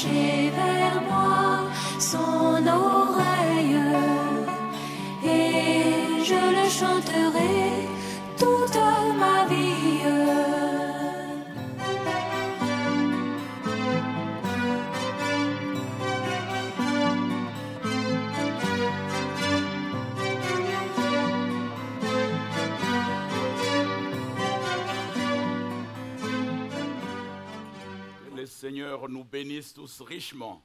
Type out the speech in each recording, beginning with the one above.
pencher vers moi son oreille, et je le chanterai toute ma vie. Le Seigneur nous bénisse tous richement.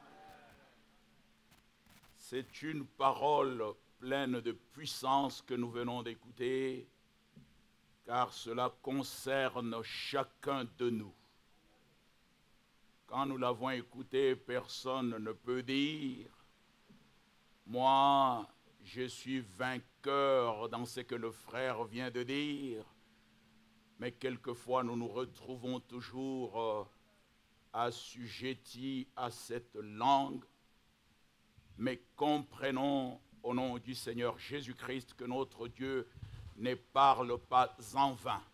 C'est une parole pleine de puissance que nous venons d'écouter, car cela concerne chacun de nous. Quand nous l'avons écouté, personne ne peut dire « Moi, je suis vainqueur dans ce que le frère vient de dire », mais quelquefois nous nous retrouvons toujours assujettis à cette langue, mais comprenons au nom du Seigneur Jésus-Christ que notre Dieu ne parle pas en vain.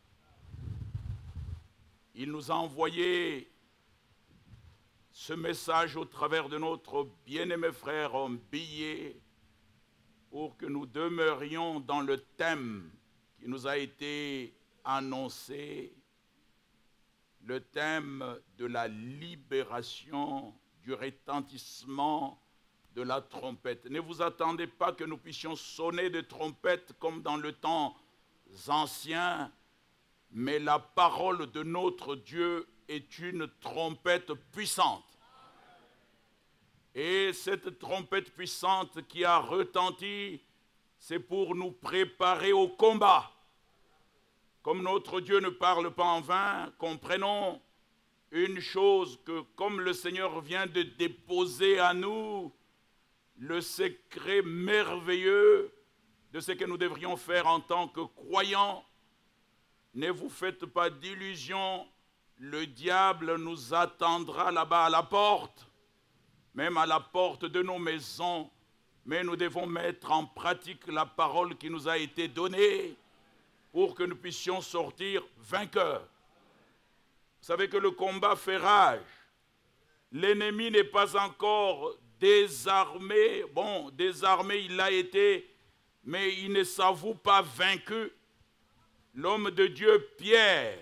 Il nous a envoyé ce message au travers de notre bien-aimé frère Billet pour que nous demeurions dans le thème qui nous a été annoncé, le thème de la libération du retentissement de la trompette. Ne vous attendez pas que nous puissions sonner de trompettes comme dans le temps ancien, mais la parole de notre Dieu est une trompette puissante. Et cette trompette puissante qui a retenti, c'est pour nous préparer au combat. Comme notre Dieu ne parle pas en vain, comprenons une chose, que comme le Seigneur vient de déposer à nous le secret merveilleux de ce que nous devrions faire en tant que croyants, ne vous faites pas d'illusions, le diable nous attendra là-bas à la porte, même à la porte de nos maisons, mais nous devons mettre en pratique la parole qui nous a été donnée, pour que nous puissions sortir vainqueurs. Vous savez que le combat fait rage. L'ennemi n'est pas encore désarmé. Bon, désarmé il l'a été, mais il ne s'avoue pas vaincu. L'homme de Dieu, Pierre.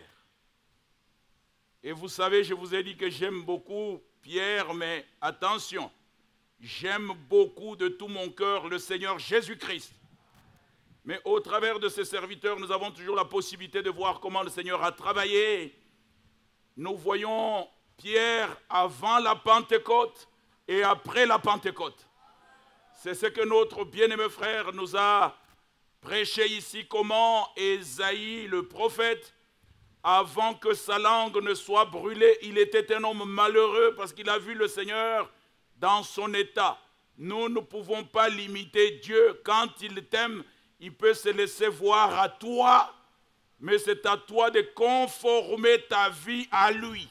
Et vous savez, je vous ai dit que j'aime beaucoup Pierre, mais attention, j'aime beaucoup de tout mon cœur le Seigneur Jésus-Christ. Mais au travers de ces serviteurs, nous avons toujours la possibilité de voir comment le Seigneur a travaillé. Nous voyons Pierre avant la Pentecôte et après la Pentecôte. C'est ce que notre bien-aimé frère nous a prêché ici, comment Ésaïe, le prophète, avant que sa langue ne soit brûlée, il était un homme malheureux parce qu'il a vu le Seigneur dans son état. Nous ne pouvons pas limiter Dieu. Quand il t'aime, il peut se laisser voir à toi, mais c'est à toi de conformer ta vie à lui.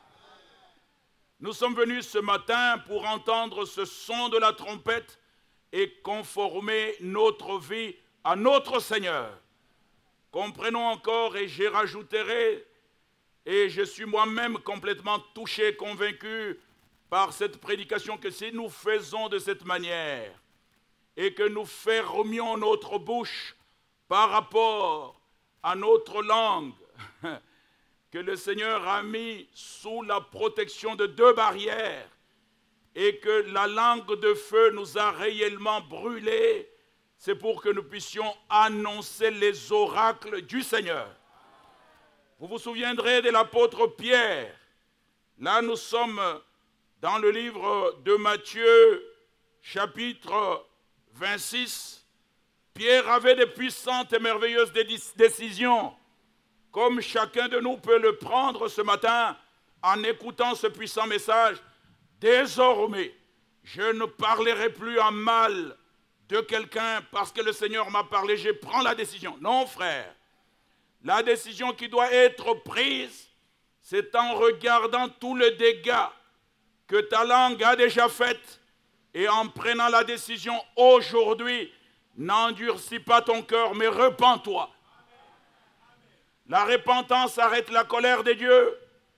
Nous sommes venus ce matin pour entendre ce son de la trompette et conformer notre vie à notre Seigneur. Comprenons encore, et j'y rajouterai, et je suis moi-même complètement touché, convaincu par cette prédication, que si nous faisons de cette manière, et que nous fermions notre bouche par rapport à notre langue, que le Seigneur a mis sous la protection de deux barrières, et que la langue de feu nous a réellement brûlés, c'est pour que nous puissions annoncer les oracles du Seigneur. Vous vous souviendrez de l'apôtre Pierre. Là, nous sommes dans le livre de Matthieu, chapitre 26, Pierre avait de puissantes et merveilleuses décisions, comme chacun de nous peut le prendre ce matin en écoutant ce puissant message. Désormais, je ne parlerai plus en mal de quelqu'un parce que le Seigneur m'a parlé, je prends la décision. Non, frère, la décision qui doit être prise, c'est en regardant tout le dégât que ta langue a déjà fait. Et en prenant la décision aujourd'hui, n'endurcis pas ton cœur, mais repens-toi. La repentance arrête la colère de Dieu.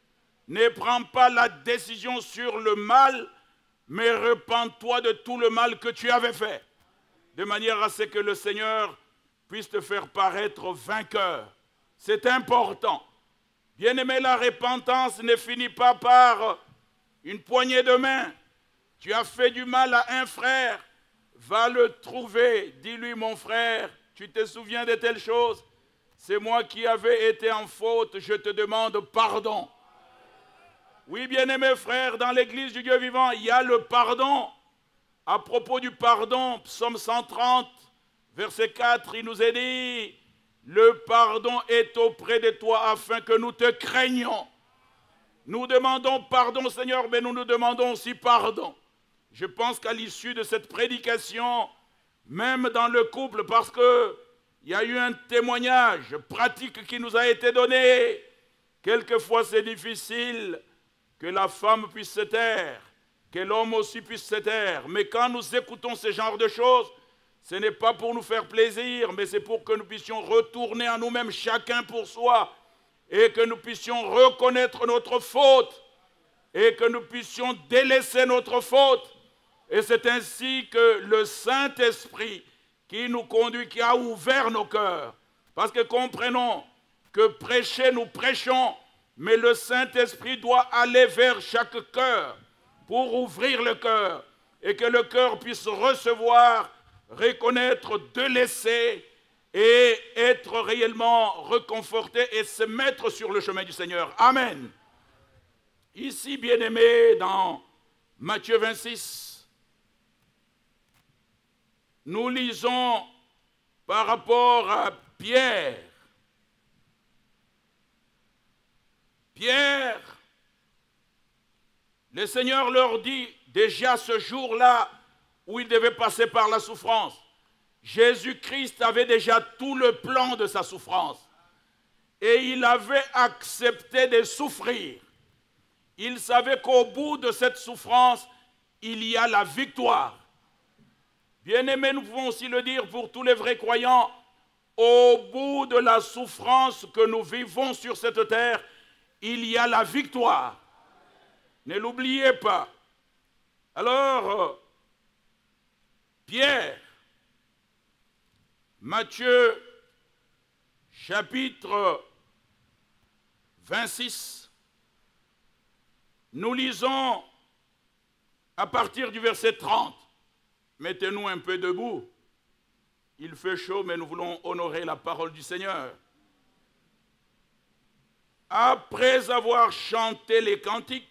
Ne prends pas la décision sur le mal, mais repens-toi de tout le mal que tu avais fait, de manière à ce que le Seigneur puisse te faire paraître vainqueur. C'est important. Bien-aimé, la repentance ne finit pas par une poignée de main. Tu as fait du mal à un frère, va le trouver, dis-lui mon frère, tu te souviens de telle chose? C'est moi qui avais été en faute, je te demande pardon. Oui, bien-aimé frère, dans l'église du Dieu vivant, il y a le pardon. À propos du pardon, psaume 130, verset 4, il nous est dit, le pardon est auprès de toi afin que nous te craignions. Nous demandons pardon, Seigneur, mais nous nous demandons aussi pardon. Je pense qu'à l'issue de cette prédication, même dans le couple, parce qu'il y a eu un témoignage pratique qui nous a été donné, quelquefois c'est difficile que la femme puisse se taire, que l'homme aussi puisse se taire. Mais quand nous écoutons ce genre de choses, ce n'est pas pour nous faire plaisir, mais c'est pour que nous puissions retourner à nous-mêmes, chacun pour soi, et que nous puissions reconnaître notre faute, et que nous puissions délaisser notre faute. Et c'est ainsi que le Saint-Esprit qui nous conduit, qui a ouvert nos cœurs. Parce que comprenons que prêcher, nous prêchons, mais le Saint-Esprit doit aller vers chaque cœur pour ouvrir le cœur et que le cœur puisse recevoir, reconnaître, délaisser et être réellement reconforté et se mettre sur le chemin du Seigneur. Amen. Ici, bien-aimés, dans Matthieu 26, nous lisons par rapport à Pierre. Pierre, le Seigneur leur dit déjà ce jour-là où il devait passer par la souffrance. Jésus-Christ avait déjà tout le plan de sa souffrance et il avait accepté de souffrir. Il savait qu'au bout de cette souffrance, il y a la victoire. Bien-aimés, nous pouvons aussi le dire pour tous les vrais croyants, au bout de la souffrance que nous vivons sur cette terre, il y a la victoire. Ne l'oubliez pas. Alors, Pierre, Matthieu, chapitre 26, nous lisons à partir du verset 30. Mettez-nous un peu debout. Il fait chaud, mais nous voulons honorer la parole du Seigneur. Après avoir chanté les cantiques,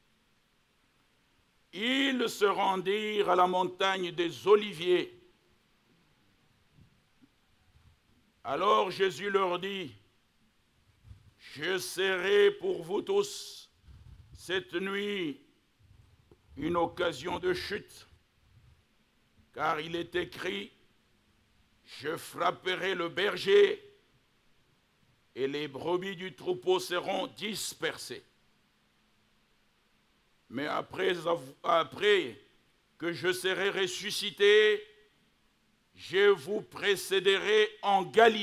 ils se rendirent à la montagne des Oliviers. Alors Jésus leur dit, « Je serai pour vous tous cette nuit une occasion de chute. Car il est écrit, je frapperai le berger et les brebis du troupeau seront dispersées. Mais après que je serai ressuscité, je vous précéderai en Galilée. »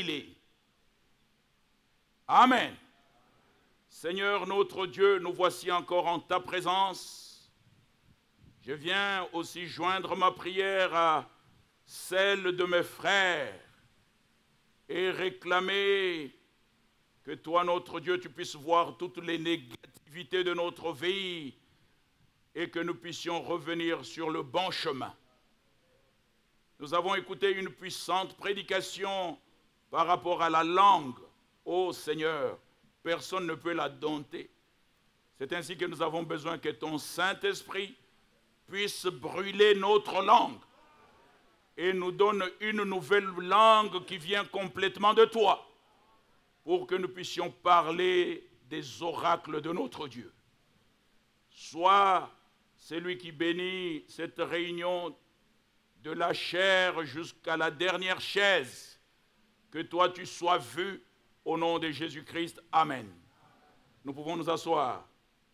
Amen. Seigneur notre Dieu, nous voici encore en ta présence. Je viens aussi joindre ma prière à celle de mes frères et réclamer que toi, notre Dieu, tu puisses voir toutes les négativités de notre vie et que nous puissions revenir sur le bon chemin. Nous avons écouté une puissante prédication par rapport à la langue. Ô Seigneur, personne ne peut la dompter. C'est ainsi que nous avons besoin que ton Saint-Esprit puisse brûler notre langue et nous donne une nouvelle langue qui vient complètement de toi pour que nous puissions parler des oracles de notre Dieu. Sois celui qui bénit cette réunion de la chair jusqu'à la dernière chaise. Que toi tu sois vu au nom de Jésus-Christ. Amen. Nous pouvons nous asseoir.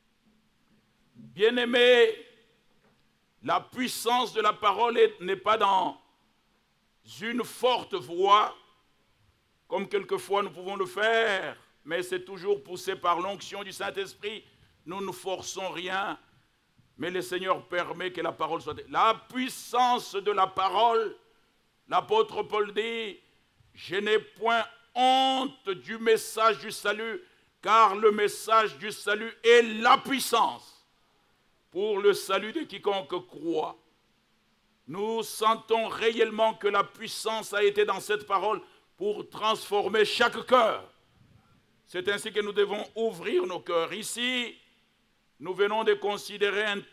Bien-aimés, la puissance de la parole n'est pas dans une forte voix, comme quelquefois nous pouvons le faire, mais c'est toujours poussé par l'onction du Saint-Esprit nous ne forçons rien, mais le Seigneur permet que la parole soit... La puissance de la parole, l'apôtre Paul dit, je n'ai point honte du message du salut, car le message du salut est la puissance pour le salut de quiconque croit. Nous sentons réellement que la puissance a été dans cette parole pour transformer chaque cœur. C'est ainsi que nous devons ouvrir nos cœurs. Ici, nous venons de considérer un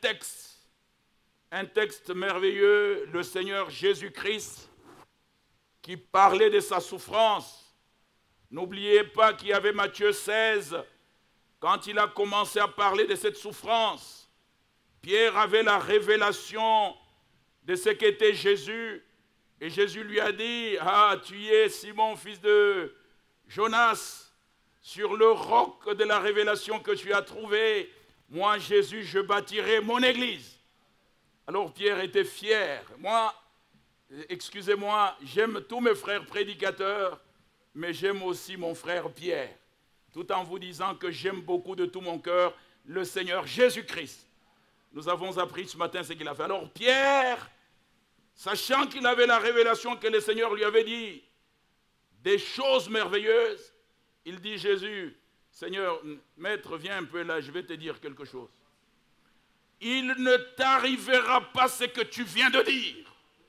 texte merveilleux, le Seigneur Jésus-Christ, qui parlait de sa souffrance. N'oubliez pas qu'il y avait Matthieu 16, quand il a commencé à parler de cette souffrance. Pierre avait la révélation de ce qu'était Jésus, et Jésus lui a dit, « Ah, tu es Simon, fils de Jonas, sur le roc de la révélation que tu as trouvé, moi, Jésus, je bâtirai mon église. » Alors Pierre était fier. Moi, excusez-moi, j'aime tous mes frères prédicateurs, mais j'aime aussi mon frère Pierre, tout en vous disant que j'aime beaucoup de tout mon cœur le Seigneur Jésus-Christ. Nous avons appris ce matin ce qu'il a fait. Alors Pierre, sachant qu'il avait la révélation que le Seigneur lui avait dit, des choses merveilleuses, il dit, Jésus, Seigneur, maître, viens un peu là, je vais te dire quelque chose. Il ne t'arrivera pas ce que tu viens de dire.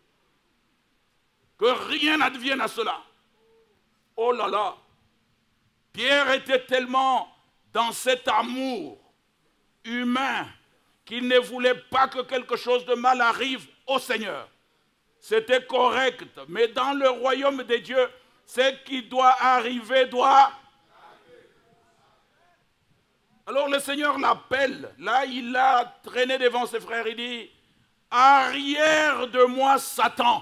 Que rien n'advienne à cela. Oh là là, Pierre était tellement dans cet amour humain qu'il ne voulait pas que quelque chose de mal arrive au Seigneur. C'était correct, mais dans le royaume de Dieu, ce qui doit arriver doit... Alors le Seigneur l'appelle, là il a traîné devant ses frères, il dit, arrière de moi Satan.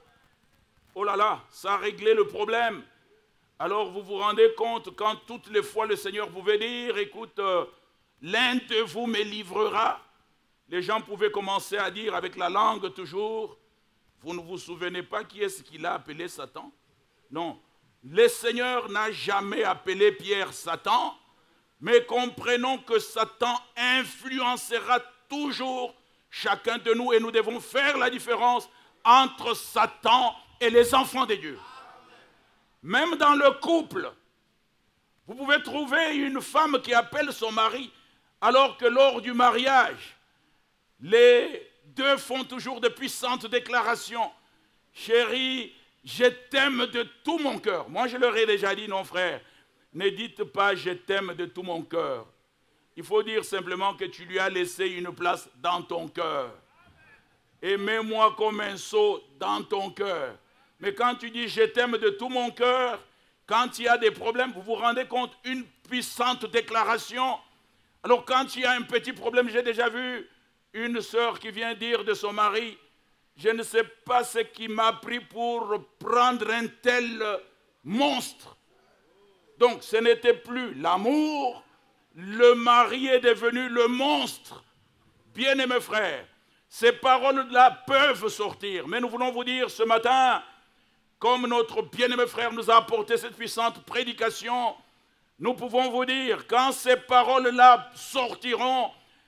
Oh là là, ça a réglé le problème. Alors vous vous rendez compte, quand toutes les fois le Seigneur pouvait dire, écoute, l'un de vous me livrera, les gens pouvaient commencer à dire avec la langue toujours, vous ne vous souvenez pas qui est-ce qu'il a appelé Satan? Non, le Seigneur n'a jamais appelé Pierre Satan, mais comprenons que Satan influencera toujours chacun de nous et nous devons faire la différence entre Satan et les enfants de Dieu. Même dans le couple, vous pouvez trouver une femme qui appelle son mari alors que lors du mariage, les deux font toujours de puissantes déclarations. Chérie, je t'aime de tout mon cœur. Moi, je leur ai déjà dit, non frère, ne dites pas je t'aime de tout mon cœur. Il faut dire simplement que tu lui as laissé une place dans ton cœur. Aimez-moi comme un seau dans ton cœur. Mais quand tu dis je t'aime de tout mon cœur, quand il y a des problèmes, vous vous rendez compte, une puissante déclaration. Alors quand il y a un petit problème, j'ai déjà vu une sœur qui vient dire de son mari, je ne sais pas ce qui m'a pris pour prendre un tel monstre. Donc ce n'était plus l'amour, le mari est devenu le monstre. Bien-aimés frères, ces paroles-là peuvent sortir, mais nous voulons vous dire ce matin, comme notre bien-aimé frère nous a apporté cette puissante prédication, nous pouvons vous dire, quand ces paroles-là sortiront,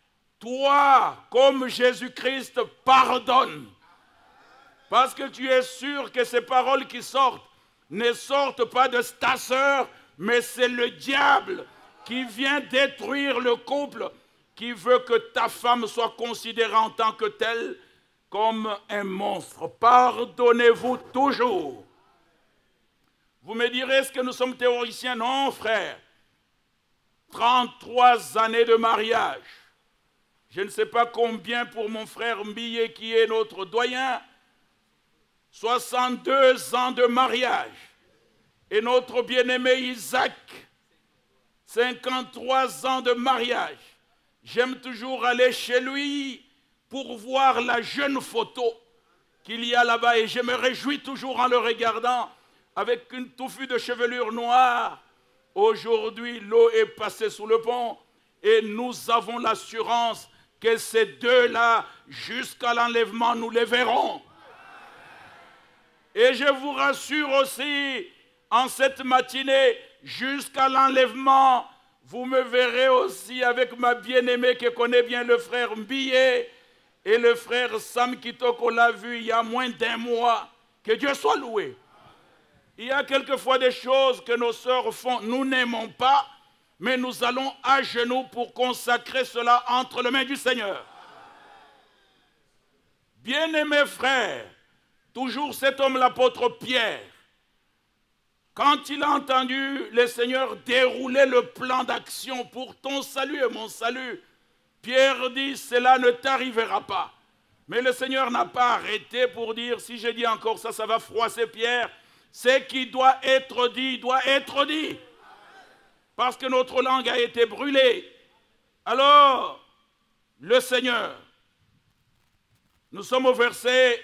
toi, comme Jésus-Christ, pardonne. Parce que tu es sûr que ces paroles qui sortent ne sortent pas de ta sœur, mais c'est le diable qui vient détruire le couple, qui veut que ta femme soit considérée en tant que telle comme un monstre. Pardonnez-vous toujours. Vous me direz, est-ce que nous sommes théoriciens? Non, frère. 33 années de mariage. Je ne sais pas combien pour mon frère Mbillet qui est notre doyen. 62 ans de mariage. Et notre bien-aimé Isaac, 53 ans de mariage. J'aime toujours aller chez lui pour voir la jeune photo qu'il y a là-bas. Et je me réjouis toujours en le regardant avec une touffue de chevelure noire. Aujourd'hui, l'eau est passée sous le pont et nous avons l'assurance que ces deux-là, jusqu'à l'enlèvement, nous les verrons. Et je vous rassure aussi, en cette matinée, jusqu'à l'enlèvement, Vous me verrez aussi avec ma bien-aimée qui connaît bien le frère Mbillet et le frère Sam Kitoko l'a vu il y a moins d'un mois. Que Dieu soit loué. Il y a quelquefois des choses que nos sœurs font, nous n'aimons pas, mais nous allons à genoux pour consacrer cela entre les mains du Seigneur. Bien-aimés frères, toujours cet homme, l'apôtre Pierre, quand il a entendu le Seigneur dérouler le plan d'action pour ton salut et mon salut, Pierre dit, cela ne t'arrivera pas. Mais le Seigneur n'a pas arrêté pour dire, si je dis encore ça, ça va froisser Pierre. Ce qui doit être dit, doit être dit. Parce que notre langue a été brûlée. Alors, le Seigneur, nous sommes au verset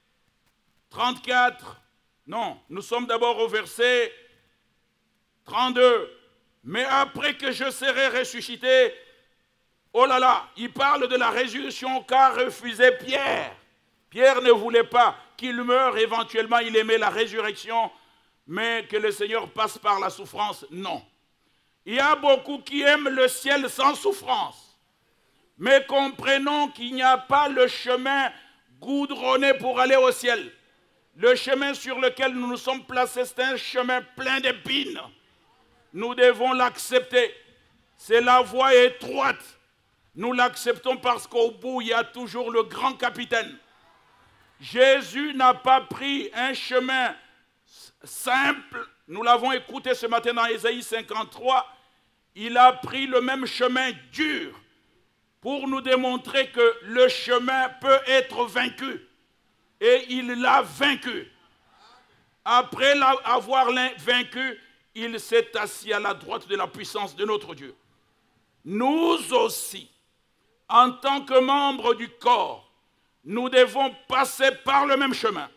34. Non, nous sommes d'abord au verset 32. Mais après que je serai ressuscité, oh là là, il parle de la résurrection qu'a refusé Pierre. Pierre ne voulait pas qu'il meure éventuellement, il aimait la résurrection, mais que le Seigneur passe par la souffrance, non. Il y a beaucoup qui aiment le ciel sans souffrance. Mais comprenons qu'il n'y a pas le chemin goudronné pour aller au ciel. Le chemin sur lequel nous nous sommes placés, c'est un chemin plein d'épines. Nous devons l'accepter. C'est la voie étroite. Nous l'acceptons parce qu'au bout, il y a toujours le grand capitaine. Jésus n'a pas pris un chemin simple. Nous l'avons écouté ce matin dans Ésaïe 53. Il a pris le même chemin dur pour nous démontrer que le chemin peut être vaincu. Et il l'a vaincu. Après l'avoir vaincu, il s'est assis à la droite de la puissance de notre Dieu. Nous aussi, en tant que membres du corps, nous devons passer par le même chemin.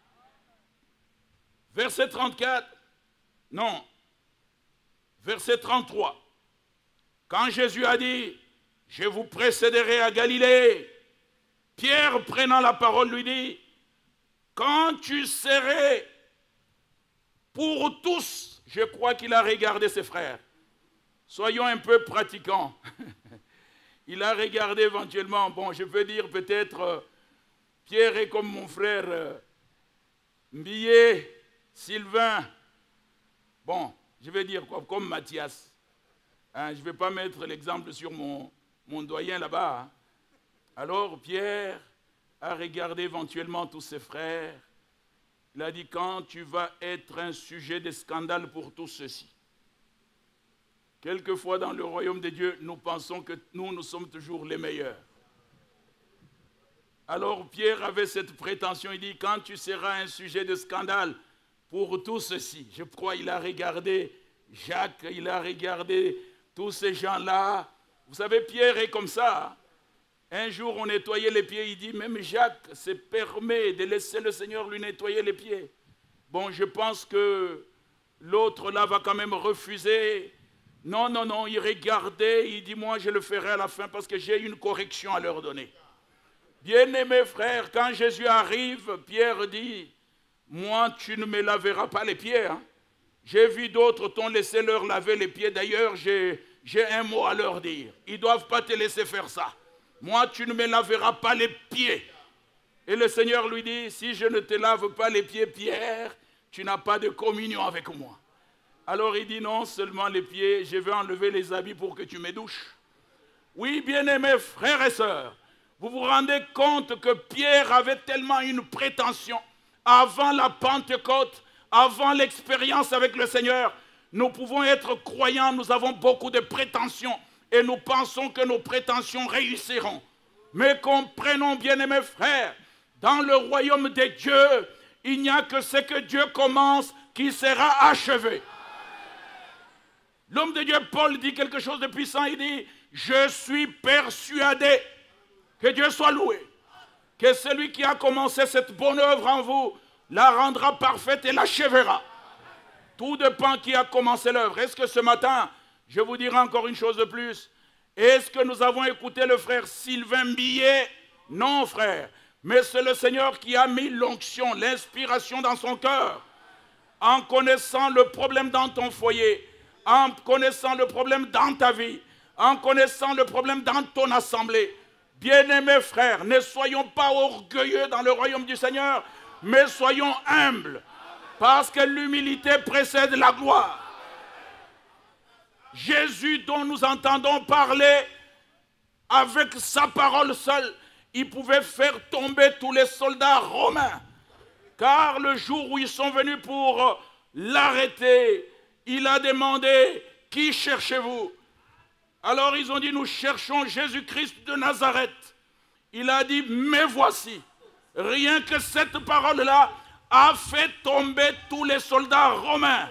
Verset 34, non, verset 33. Quand Jésus a dit, je vous précéderai à Galilée, Pierre, prenant la parole, lui dit, quand tu serais pour tous, je crois qu'il a regardé ses frères. Soyons un peu pratiquants. Il a regardé éventuellement, bon, je peux dire peut-être, Pierre est comme mon frère Mbillet, Sylvain, bon, je vais dire quoi, comme Mathias. Hein, je ne vais pas mettre l'exemple sur mon doyen là-bas. Hein. Alors Pierre a regardé éventuellement tous ses frères. Il a dit, quand tu vas être un sujet de scandale pour tous ceux-ci. Quelquefois dans le royaume de Dieu, nous pensons que nous sommes toujours les meilleurs. Alors Pierre avait cette prétention, il dit, quand tu seras un sujet de scandale pour tous ceux-ci. Je crois qu'il a regardé Jacques, il a regardé tous ces gens-là. Vous savez, Pierre est comme ça. Hein? Un jour, on nettoyait les pieds, il dit, même Jacques se permet de laisser le Seigneur lui nettoyer les pieds. Bon, je pense que l'autre là va quand même refuser. Non, non, non, il regardait, il dit, moi je le ferai à la fin parce que j'ai une correction à leur donner. Bien-aimés frères, quand Jésus arrive, Pierre dit, moi tu ne me laveras pas les pieds. Hein. J'ai vu d'autres t'ont laissé leur laver les pieds. D'ailleurs, j'ai un mot à leur dire. Ils ne doivent pas te laisser faire ça. Moi, tu ne me laveras pas les pieds. Et le Seigneur lui dit, si je ne te lave pas les pieds, Pierre, tu n'as pas de communion avec moi. Alors il dit, non seulement les pieds, je vais enlever les habits pour que tu me douches. Oui, bien-aimés frères et sœurs, vous vous rendez compte que Pierre avait tellement une prétention avant la Pentecôte, avant l'expérience avec le Seigneur. Nous pouvons être croyants, nous avons beaucoup de prétentions et nous pensons que nos prétentions réussiront. Mais comprenons, bien-aimés frères, dans le royaume de Dieu, il n'y a que ce que Dieu commence qui sera achevé. L'homme de Dieu, Paul, dit quelque chose de puissant. Il dit, je suis persuadé, que Dieu soit loué, que celui qui a commencé cette bonne œuvre en vous la rendra parfaite et l'achèvera. Tout dépend qui a commencé l'œuvre. Est-ce que ce matin, je vous dirai encore une chose de plus, est-ce que nous avons écouté le frère Sylvain Mbillet? Non, frère, mais c'est le Seigneur qui a mis l'onction, l'inspiration dans son cœur. En connaissant le problème dans ton foyer, en connaissant le problème dans ta vie, en connaissant le problème dans ton assemblée. Bien-aimés frères, ne soyons pas orgueilleux dans le royaume du Seigneur, mais soyons humbles, parce que l'humilité précède la gloire. Jésus dont nous entendons parler, avec sa parole seule, il pouvait faire tomber tous les soldats romains. Car le jour où ils sont venus pour l'arrêter, il a demandé, qui cherchez-vous? Alors ils ont dit, nous cherchons Jésus-Christ de Nazareth. Il a dit, mais voici. Rien que cette parole-là a fait tomber tous les soldats romains.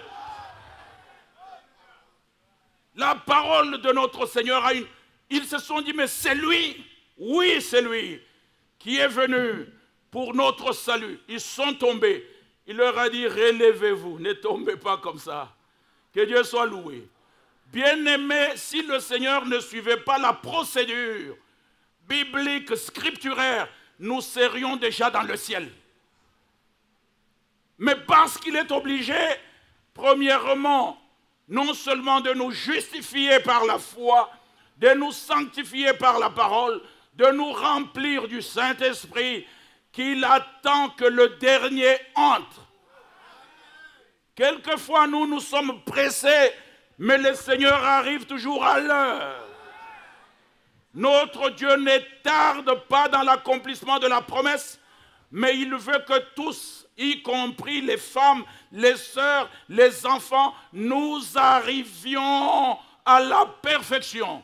La parole de notre Seigneur a une... Ils se sont dit, mais c'est lui, oui c'est lui, qui est venu pour notre salut. Ils sont tombés. Il leur a dit, relevez-vous, ne tombez pas comme ça. Que Dieu soit loué. Bien-aimés, si le Seigneur ne suivait pas la procédure biblique, scripturaire, nous serions déjà dans le ciel. Mais parce qu'il est obligé, premièrement, non seulement de nous justifier par la foi, de nous sanctifier par la parole, de nous remplir du Saint-Esprit, qu'il attend que le dernier entre. Quelquefois, nous sommes pressés, mais le Seigneur arrive toujours à l'heure. Notre Dieu ne tarde pas dans l'accomplissement de la promesse, mais il veut que tous, y compris les femmes, les sœurs, les enfants, nous arrivions à la perfection.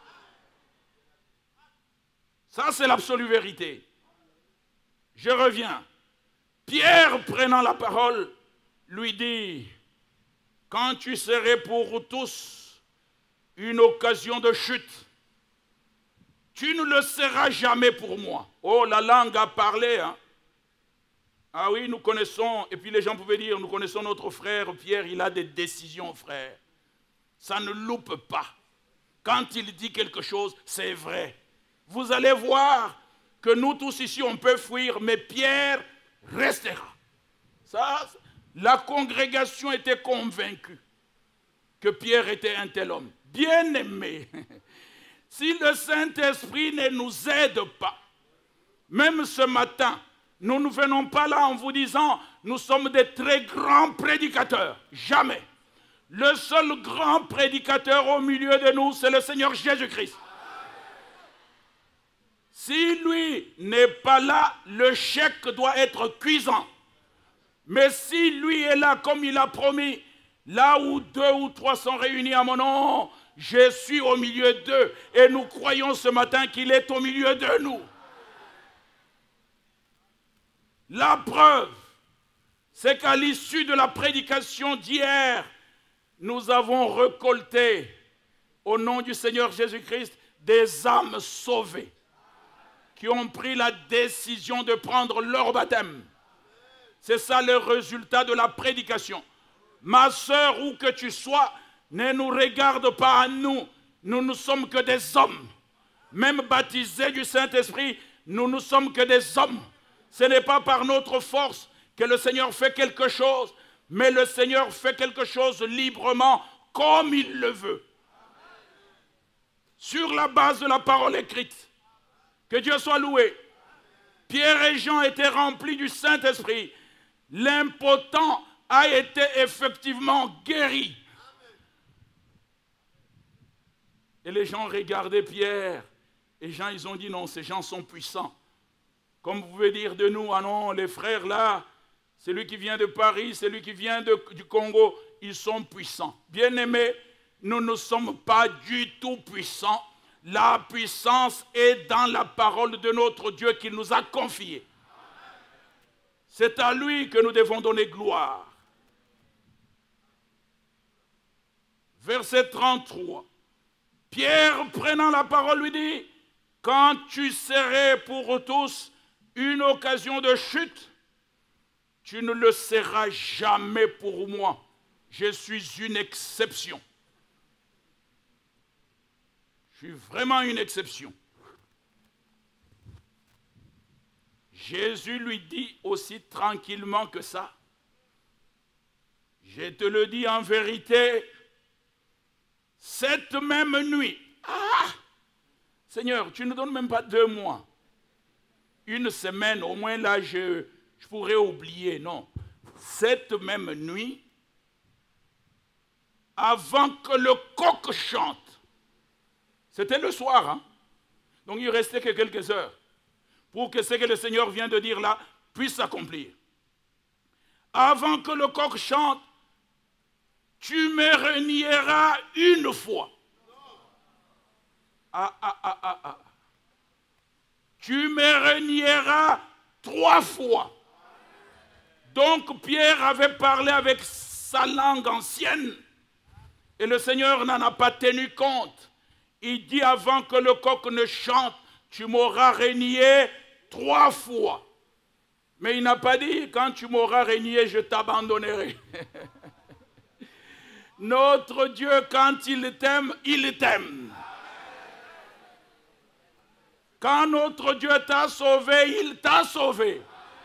Ça, c'est l'absolue vérité. Je reviens. Pierre, prenant la parole, lui dit, quand tu serais pour tous une occasion de chute, tu ne le seras jamais pour moi. Oh, la langue a parlé, hein. Ah oui, nous connaissons, et puis les gens pouvaient dire, nous connaissons notre frère Pierre, il a des décisions, frère. Ça ne loupe pas. Quand il dit quelque chose, c'est vrai. Vous allez voir que nous tous ici, on peut fuir, mais Pierre restera. Ça, la congrégation était convaincue que Pierre était un tel homme. Bien-aimé, si le Saint-Esprit ne nous aide pas, même ce matin, nous ne venons pas là en vous disant, nous sommes des très grands prédicateurs. Jamais. Le seul grand prédicateur au milieu de nous, c'est le Seigneur Jésus-Christ. Si lui n'est pas là, le chèque doit être cuisant. Mais si lui est là, comme il a promis, là où 2 ou 3 sont réunis à mon nom, je suis au milieu d'eux. Et nous croyons ce matin qu'il est au milieu de nous. La preuve, c'est qu'à l'issue de la prédication d'hier, nous avons récolté, au nom du Seigneur Jésus-Christ, des âmes sauvées, qui ont pris la décision de prendre leur baptême. C'est ça le résultat de la prédication. Ma sœur, où que tu sois, ne nous regarde pas à nous. Nous ne sommes que des hommes. Même baptisés du Saint-Esprit, nous ne sommes que des hommes. Ce n'est pas par notre force que le Seigneur fait quelque chose, mais le Seigneur fait quelque chose librement, comme il le veut. Sur la base de la parole écrite. Que Dieu soit loué. Pierre et Jean étaient remplis du Saint-Esprit. L'impotent a été effectivement guéri. Et les gens regardaient Pierre et Jean, ils ont dit non, ces gens sont puissants. Comme vous pouvez dire de nous, ah non, les frères là, celui qui vient de Paris, celui qui vient du Congo, ils sont puissants. Bien-aimés, nous ne sommes pas du tout puissants. La puissance est dans la parole de notre Dieu qu'il nous a confiée. C'est à lui que nous devons donner gloire. Verset 33. Pierre, prenant la parole, lui dit, quand tu serais pour tous une occasion de chute, tu ne le seras jamais pour moi. Je suis une exception. Je suis vraiment une exception. Jésus lui dit aussi tranquillement que ça. Je te le dis en vérité, cette même nuit. Ah! Seigneur, tu ne donnes même pas 2 mois. Une semaine, au moins là, je pourrais oublier. Non. Cette même nuit, avant que le coq chante, c'était le soir, hein? Donc il restait que quelques heures pour que ce que le Seigneur vient de dire là puisse s'accomplir. Avant que le coq chante, tu me renieras une fois. Tu me renieras 3 fois. Donc Pierre avait parlé avec sa langue ancienne et le Seigneur n'en a pas tenu compte. Il dit avant que le coq ne chante, tu m'auras renié 3 fois. Mais il n'a pas dit quand tu m'auras renié, je t'abandonnerai. Notre Dieu, quand il t'aime, il t'aime. Quand notre Dieu t'a sauvé, il t'a sauvé.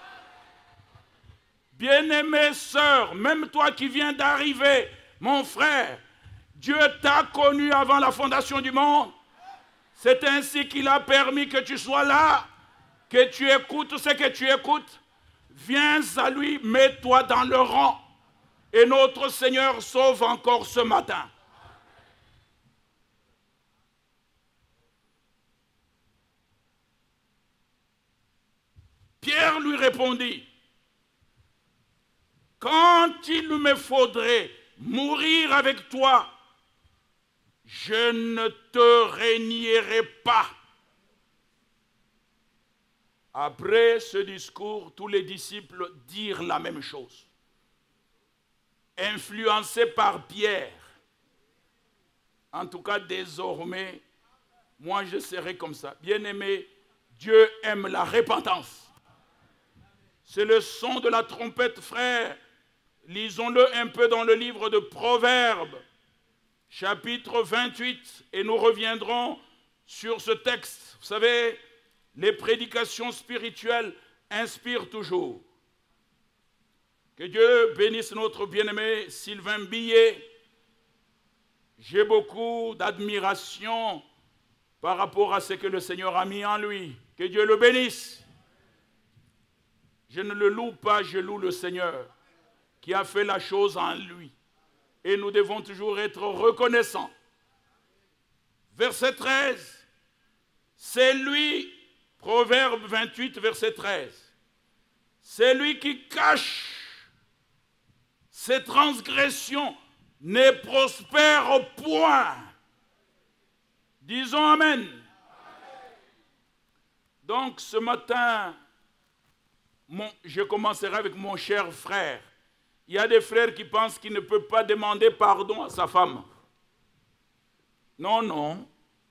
Bien-aimée sœur, même toi qui viens d'arriver, mon frère, Dieu t'a connu avant la fondation du monde. C'est ainsi qu'il a permis que tu sois là, que tu écoutes ce que tu écoutes. Viens à lui, mets-toi dans le rang. Et notre Seigneur sauve encore ce matin. Pierre lui répondit, quand il me faudrait mourir avec toi, je ne te renierai pas. Après ce discours, tous les disciples dirent la même chose. Influencés par Pierre, en tout cas désormais, moi je serai comme ça. Bien-aimé, Dieu aime la repentance. C'est le son de la trompette, frère. Lisons-le un peu dans le livre de Proverbes, chapitre 28, et nous reviendrons sur ce texte. Vous savez, les prédications spirituelles inspirent toujours. Que Dieu bénisse notre bien-aimé Sylvain Billet. J'ai beaucoup d'admiration par rapport à ce que le Seigneur a mis en lui. Que Dieu le bénisse. Je ne le loue pas, je loue le Seigneur qui a fait la chose en lui. Et nous devons toujours être reconnaissants. Verset 13. C'est lui, Proverbe 28, verset 13. C'est lui qui cache ses transgressions, ne prospère point. Disons Amen. Donc ce matin, je commencerai avec mon cher frère. Il y a des frères qui pensent qu'il ne peut pas demander pardon à sa femme. Non, non.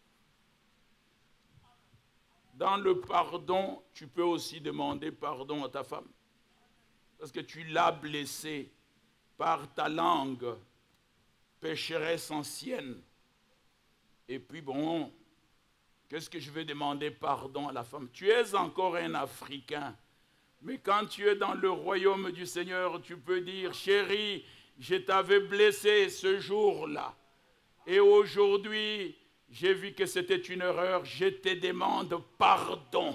Dans le pardon, tu peux aussi demander pardon à ta femme. Parce que tu l'as blessée par ta langue, pécheresse ancienne. Et puis bon, qu'est-ce que je vais demander pardon à la femme? Tu es encore un Africain. Mais quand tu es dans le royaume du Seigneur, tu peux dire, chérie, je t'avais blessé ce jour-là. Et aujourd'hui, j'ai vu que c'était une erreur, je te demande pardon.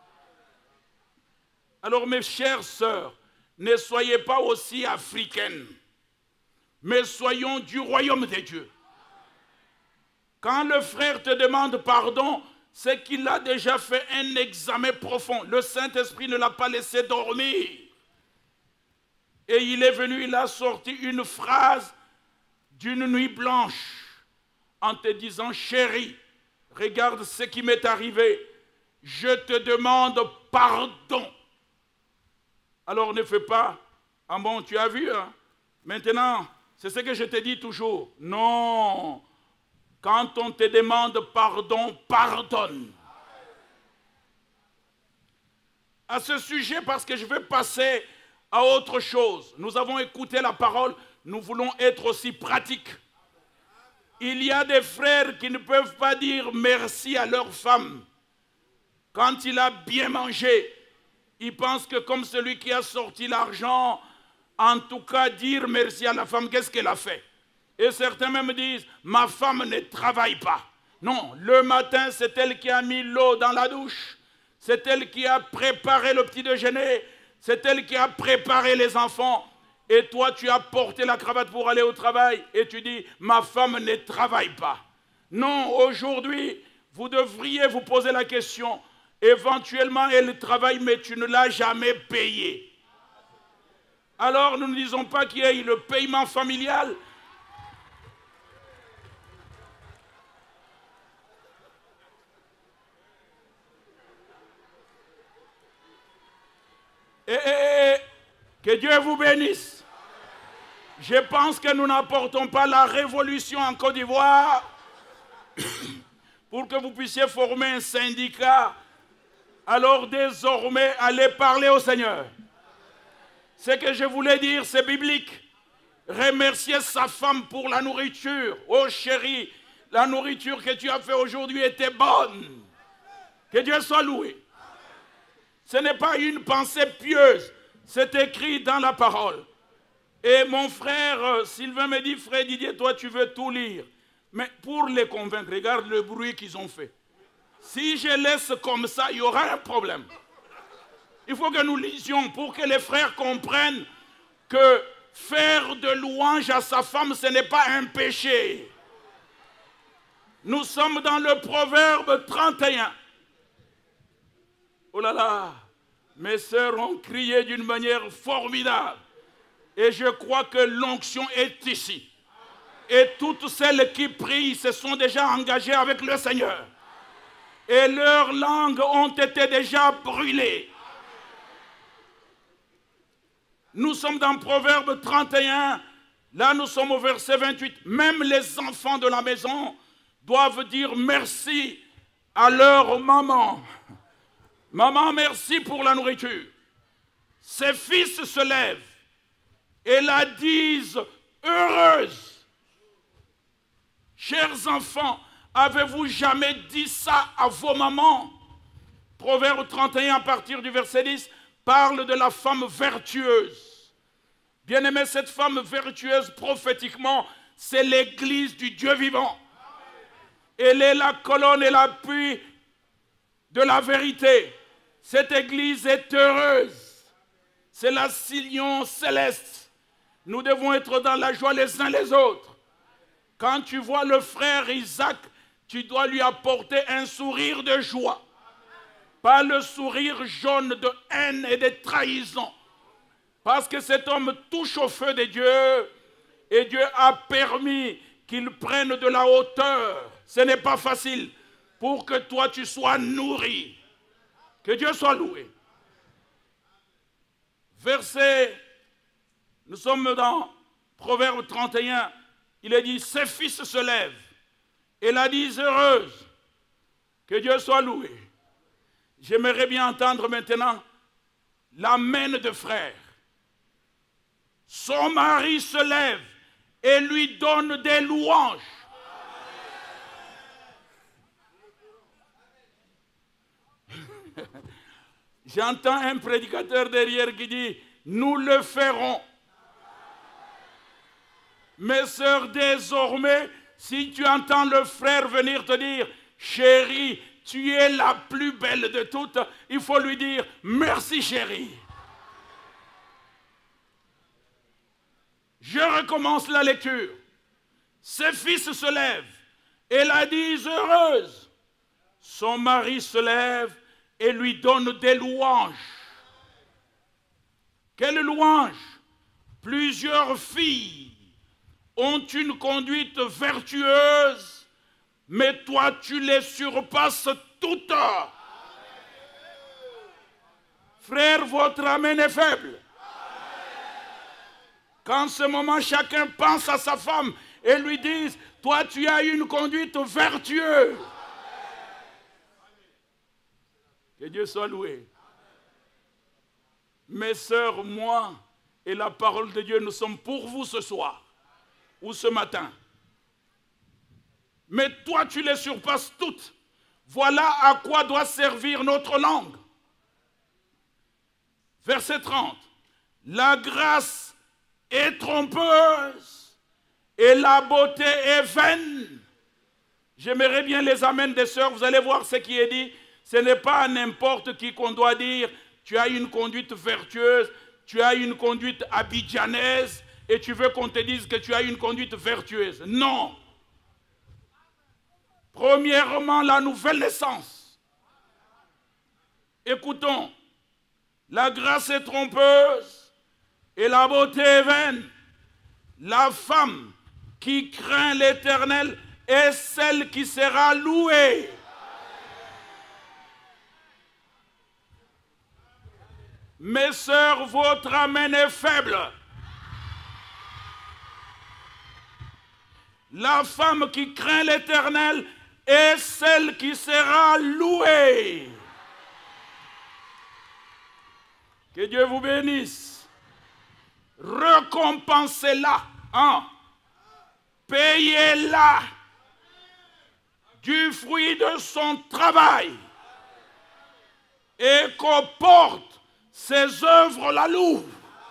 Alors mes chères sœurs, ne soyez pas aussi africaines, mais soyons du royaume de Dieu. Quand le frère te demande pardon, c'est qu'il a déjà fait un examen profond. Le Saint-Esprit ne l'a pas laissé dormir. Et il est venu, il a sorti une phrase d'une nuit blanche en te disant, chérie, regarde ce qui m'est arrivé. Je te demande pardon. Alors ne fais pas, ah bon, tu as vu, hein? Maintenant, c'est ce que je te dis toujours. Non. Quand on te demande pardon, pardonne. À ce sujet, parce que je vais passer à autre chose. Nous avons écouté la parole, nous voulons être aussi pratiques. Il y a des frères qui ne peuvent pas dire merci à leur femme. Quand il a bien mangé, ils pensent que comme celui qui a sorti l'argent, en tout cas dire merci à la femme, qu'est-ce qu'elle a fait? Et certains même disent, ma femme ne travaille pas. Non, le matin, c'est elle qui a mis l'eau dans la douche. C'est elle qui a préparé le petit déjeuner. C'est elle qui a préparé les enfants. Et toi, tu as porté la cravate pour aller au travail. Et tu dis, ma femme ne travaille pas. Non, aujourd'hui, vous devriez vous poser la question. Éventuellement, elle travaille, mais tu ne l'as jamais payée. Alors, nous ne disons pas qu'il y ait le paiement familial. Que Dieu vous bénisse. Je pense que nous n'apportons pas la révolution en Côte d'Ivoire pour que vous puissiez former un syndicat. Alors désormais, allez parler au Seigneur. Ce que je voulais dire, c'est biblique. Remercier sa femme pour la nourriture. Oh chérie, la nourriture que tu as fait aujourd'hui était bonne. Que Dieu soit loué. Ce n'est pas une pensée pieuse. C'est écrit dans la parole. Et mon frère Sylvain me dit, frère Didier, toi tu veux tout lire. Mais pour les convaincre, regarde le bruit qu'ils ont fait. Si je laisse comme ça, il y aura un problème. Il faut que nous lisions pour que les frères comprennent que faire de louange à sa femme, ce n'est pas un péché. Nous sommes dans le Proverbe 31. Oh là là, mes sœurs ont crié d'une manière formidable. Et je crois que l'onction est ici. Et toutes celles qui prient se sont déjà engagées avec le Seigneur. Et leurs langues ont été déjà brûlées. Nous sommes dans Proverbe 31. Là, nous sommes au verset 28. Même les enfants de la maison doivent dire merci à leur maman. Maman, merci pour la nourriture. Ses fils se lèvent et la disent heureuse. Chers enfants, avez-vous jamais dit ça à vos mamans? Proverbe 31, à partir du verset 10, parle de la femme vertueuse. Bien-aimé, cette femme vertueuse, prophétiquement, c'est l'église du Dieu vivant. Elle est la colonne et l'appui de la vérité. Cette église est heureuse. C'est la sillon céleste. Nous devons être dans la joie les uns les autres. Quand tu vois le frère Isaac, tu dois lui apporter un sourire de joie. Pas le sourire jaune de haine et de trahison. Parce que cet homme touche au feu de Dieu et Dieu a permis qu'il prenne de la hauteur. Ce n'est pas facile pour que toi tu sois nourri. Que Dieu soit loué. Verset, nous sommes dans Proverbe 31. Il est dit, ses fils se lèvent et la disent heureuse. Que Dieu soit loué. J'aimerais bien entendre maintenant l'amen de frère. Son mari se lève et lui donne des louanges. J'entends un prédicateur derrière qui dit, nous le ferons. Mes sœurs, désormais, si tu entends le frère venir te dire, chérie, tu es la plus belle de toutes, il faut lui dire, merci chérie. Je recommence la lecture. Ses fils se lèvent et la disent heureuse. Son mari se lève et lui donne des louanges. Quelle louange? Plusieurs filles ont une conduite vertueuse, mais toi tu les surpasses toutes. Frère, votre amen est faible. Qu'en ce moment chacun pense à sa femme et lui dise, toi tu as une conduite vertueuse. Que Dieu soit loué. Mes sœurs, moi et la parole de Dieu, nous sommes pour vous ce soir ou ce matin. Mais toi, tu les surpasses toutes. Voilà à quoi doit servir notre langue. Verset 30. La grâce est trompeuse et la beauté est vaine. J'aimerais bien les amens des sœurs, vous allez voir ce qui est dit. Ce n'est pas à n'importe qui qu'on doit dire, tu as une conduite vertueuse, tu as une conduite abidjanaise, et tu veux qu'on te dise que tu as une conduite vertueuse. Non. Premièrement, la nouvelle naissance. Écoutons, la grâce est trompeuse et la beauté est vaine. La femme qui craint l'Éternel est celle qui sera louée. Mes sœurs, votre amen est faible. La femme qui craint l'Éternel est celle qui sera louée. Que Dieu vous bénisse. Récompensez-la. Hein? Payez-la du fruit de son travail. Et qu'on porte ses œuvres la louent.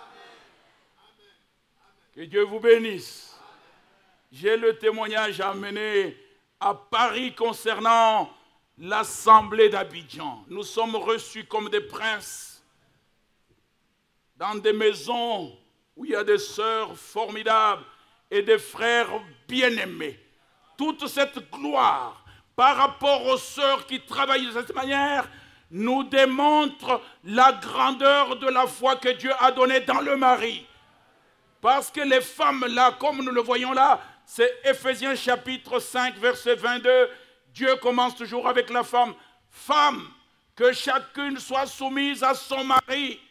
Que Dieu vous bénisse. J'ai le témoignage à mener à Paris concernant l'assemblée d'Abidjan. Nous sommes reçus comme des princes dans des maisons où il y a des sœurs formidables et des frères bien-aimés. Toute cette gloire par rapport aux sœurs qui travaillent de cette manière nous démontre la grandeur de la foi que Dieu a donnée dans le mari. Parce que les femmes là, comme nous le voyons là, c'est Éphésiens chapitre 5, verset 22. Dieu commence toujours avec la femme. Femme, que chacune soit soumise à son mari.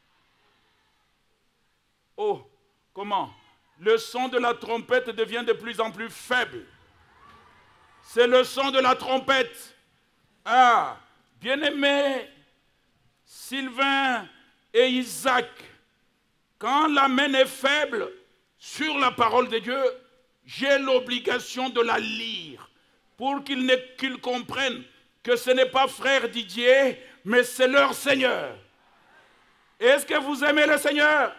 Oh, comment? Le son de la trompette devient de plus en plus faible. C'est le son de la trompette. Ah, bien-aimés, Sylvain et Isaac, quand la main est faible sur la parole de Dieu, j'ai l'obligation de la lire pour qu'ils comprennent que ce n'est pas frère Didier, mais c'est leur Seigneur. Est-ce que vous aimez le Seigneur?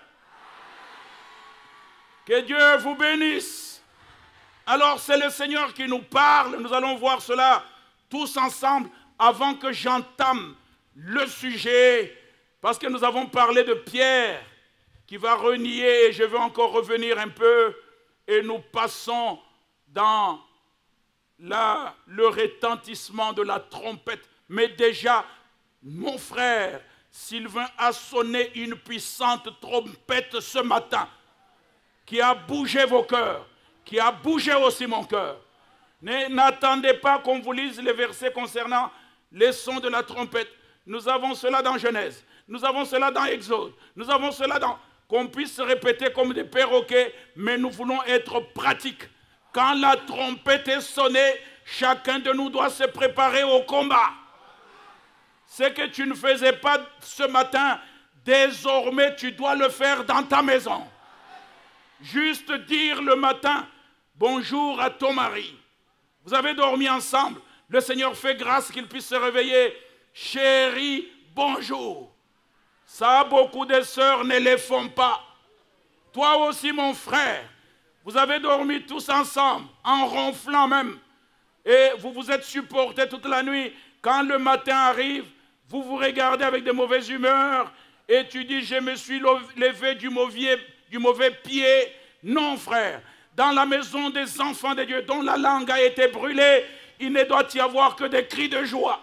Que Dieu vous bénisse. Alors c'est le Seigneur qui nous parle. Nous allons voir cela tous ensemble avant que j'entame le sujet, parce que nous avons parlé de Pierre qui va renier, et je vais encore revenir un peu, et nous passons dans le retentissement de la trompette. Mais déjà, mon frère Sylvain a sonné une puissante trompette ce matin qui a bougé vos cœurs, qui a bougé aussi mon cœur. N'attendez pas qu'on vous lise les versets concernant les sons de la trompette. Nous avons cela dans Genèse, nous avons cela dans Exode, nous avons cela dans... Qu'on puisse se répéter comme des perroquets, mais nous voulons être pratiques. Quand la trompette est sonnée, chacun de nous doit se préparer au combat. Ce que tu ne faisais pas ce matin, désormais tu dois le faire dans ta maison. Juste dire le matin, bonjour à ton mari. Vous avez dormi ensemble, le Seigneur fait grâce qu'il puisse se réveiller. Chérie, bonjour. Ça, beaucoup de sœurs ne les font pas. Toi aussi, mon frère, vous avez dormi tous ensemble, en ronflant même. Et vous vous êtes supportés toute la nuit. Quand le matin arrive, vous vous regardez avec de mauvaises humeurs et tu dis, je me suis levé du mauvais pied. Non, frère. Dans la maison des enfants de Dieu, dont la langue a été brûlée, il ne doit y avoir que des cris de joie.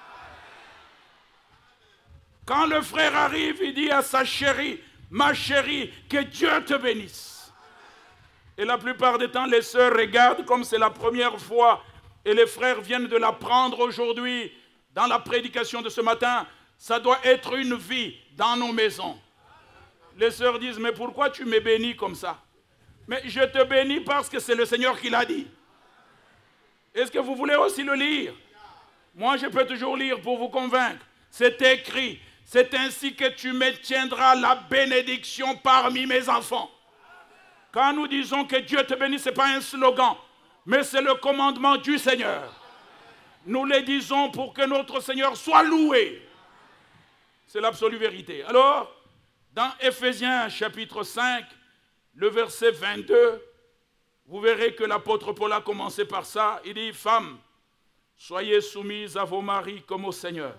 Quand le frère arrive, il dit à sa chérie, ma chérie, que Dieu te bénisse. Et la plupart des temps, les sœurs regardent comme c'est la première fois et les frères viennent de l'apprendre aujourd'hui dans la prédication de ce matin. Ça doit être une vie dans nos maisons. Les sœurs disent, mais pourquoi tu me bénis comme ça? Mais je te bénis parce que c'est le Seigneur qui l'a dit. Est-ce que vous voulez aussi le lire? Moi, je peux toujours lire pour vous convaincre. C'est écrit. C'est ainsi que tu me tiendras la bénédiction parmi mes enfants. Quand nous disons que Dieu te bénit, ce n'est pas un slogan, mais c'est le commandement du Seigneur. Nous le disons pour que notre Seigneur soit loué. C'est l'absolue vérité. Alors, dans Éphésiens chapitre 5, le verset 22, Vous verrez que l'apôtre Paul a commencé par ça. Il dit, femmes, soyez soumises à vos maris comme au Seigneur.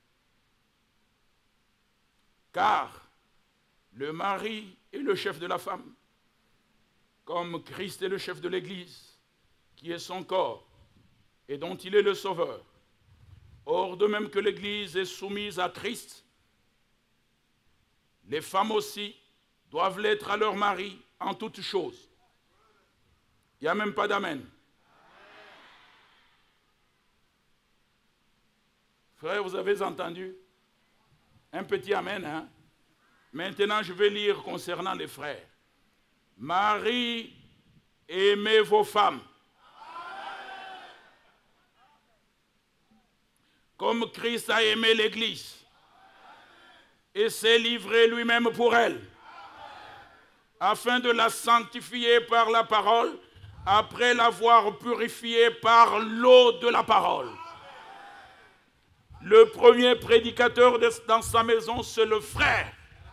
Car le mari est le chef de la femme, comme Christ est le chef de l'Église, qui est son corps, et dont il est le sauveur. Or, de même que l'Église est soumise à Christ, les femmes aussi doivent l'être à leur mari en toutes choses. Il n'y a même pas d'amen. Frère, vous avez entendu? Un petit amen, hein? Maintenant, je vais lire concernant les frères. Marie, aimez vos femmes. Comme Christ a aimé l'Église et s'est livré lui-même pour elle, afin de la sanctifier par la parole, après l'avoir purifiée par l'eau de la parole. Le premier prédicateur dans sa maison, c'est le frère.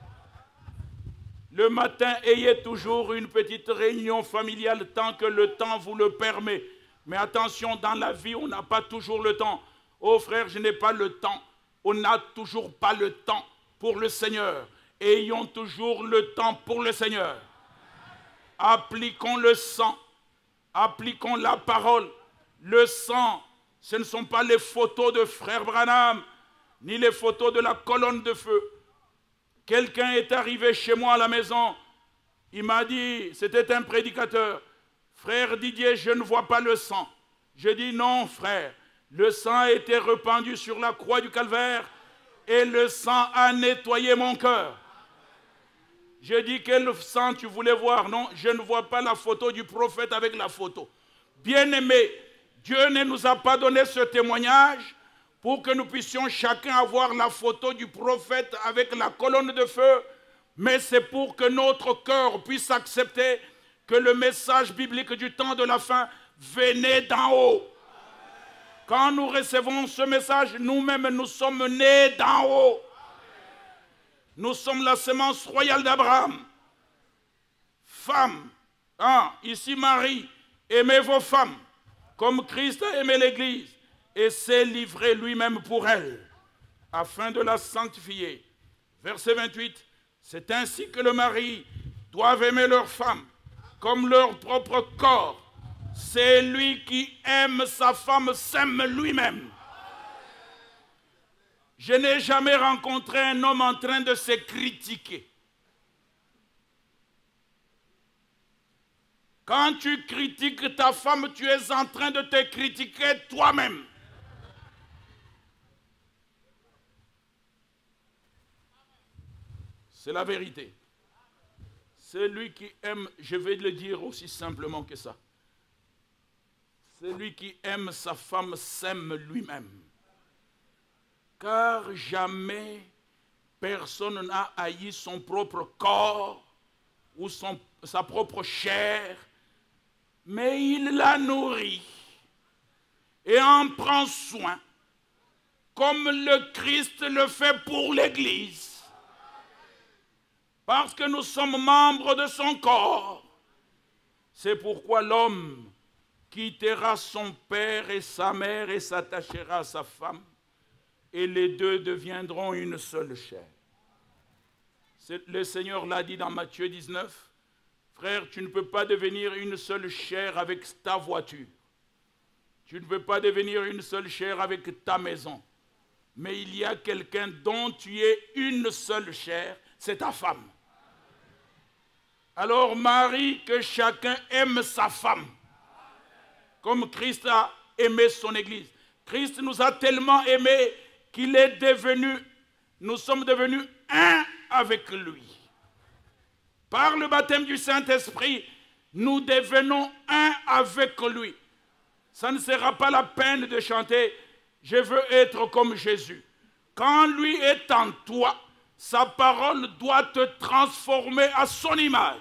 Le matin, ayez toujours une petite réunion familiale tant que le temps vous le permet. Mais attention, dans la vie, on n'a pas toujours le temps. Oh frère, je n'ai pas le temps. On n'a toujours pas le temps pour le Seigneur. Ayons toujours le temps pour le Seigneur. Appliquons le sang. Appliquons la parole. Le sang, ce ne sont pas les photos de frère Branham, ni les photos de la colonne de feu. Quelqu'un est arrivé chez moi à la maison. Il m'a dit, c'était un prédicateur, frère Didier, je ne vois pas le sang. Je dis non, frère, le sang a été répandu sur la croix du Calvaire et le sang a nettoyé mon cœur. Je dis, quel sang tu voulais voir? Non, je ne vois pas la photo du prophète avec la photo. Bien-aimé, Dieu ne nous a pas donné ce témoignage pour que nous puissions chacun avoir la photo du prophète avec la colonne de feu, mais c'est pour que notre cœur puisse accepter que le message biblique du temps de la fin venait d'en haut. Quand nous recevons ce message, nous-mêmes nous sommes nés d'en haut. Nous sommes la sémence royale d'Abraham. Femmes, ici Marie, aimez vos femmes, comme Christ a aimé l'Église et s'est livré lui-même pour elle, afin de la sanctifier. Verset 28, c'est ainsi que le mari doit aimer leur femme, comme leur propre corps. C'est lui qui aime sa femme, s'aime lui-même. Je n'ai jamais rencontré un homme en train de se critiquer. Quand tu critiques ta femme, tu es en train de te critiquer toi-même. C'est la vérité. Celui qui aime, je vais le dire aussi simplement que ça. Celui qui aime sa femme s'aime lui-même. Car jamais personne n'a haï son propre corps ou sa propre chair, mais il la nourrit et en prend soin, comme le Christ le fait pour l'Église. Parce que nous sommes membres de son corps. C'est pourquoi l'homme quittera son père et sa mère et s'attachera à sa femme, et les deux deviendront une seule chair. Le Seigneur l'a dit dans Matthieu 19, frère, tu ne peux pas devenir une seule chair avec ta voiture. Tu ne peux pas devenir une seule chair avec ta maison. Mais il y a quelqu'un dont tu es une seule chair, c'est ta femme. Alors Marie, que chacun aime sa femme, comme Christ a aimé son Église. Christ nous a tellement aimés qu'il est devenu, nous sommes devenus un avec lui. Par le baptême du Saint-Esprit, nous devenons un avec lui. Ça ne sera pas la peine de chanter « Je veux être comme Jésus ». Quand lui est en toi, sa parole doit te transformer à son image.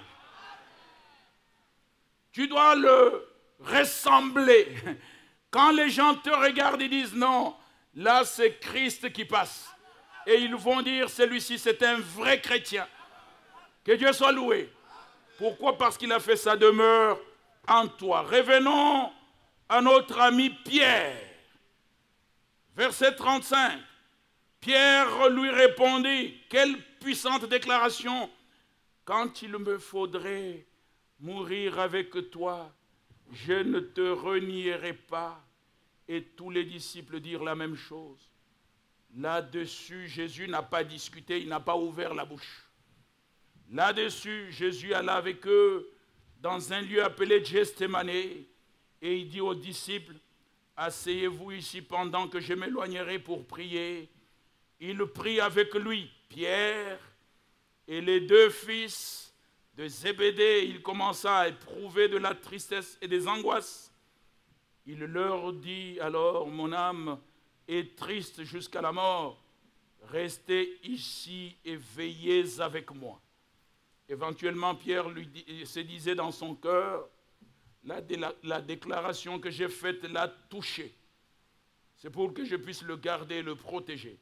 Tu dois le ressembler. Quand les gens te regardent, ils disent non, là c'est Christ qui passe. Et ils vont dire celui-ci c'est un vrai chrétien. Que Dieu soit loué. Pourquoi? Parce qu'il a fait sa demeure en toi. Revenons à notre ami Pierre. Verset 35. Pierre lui répondit, quelle puissante déclaration, quand il me faudrait mourir avec toi, je ne te renierai pas. Et tous les disciples dirent la même chose. Là-dessus, Jésus n'a pas discuté, il n'a pas ouvert la bouche. Là-dessus, Jésus alla avec eux dans un lieu appelé Gethsémane et il dit aux disciples, asseyez-vous ici pendant que je m'éloignerai pour prier. Il prit avec lui Pierre et les deux fils de Zébédée. Il commença à éprouver de la tristesse et des angoisses. Il leur dit alors, mon âme est triste jusqu'à la mort. Restez ici et veillez avec moi. Éventuellement, Pierre se disait dans son cœur, la déclaration que j'ai faite l'a touché. C'est pour que je puisse le garder et le protéger.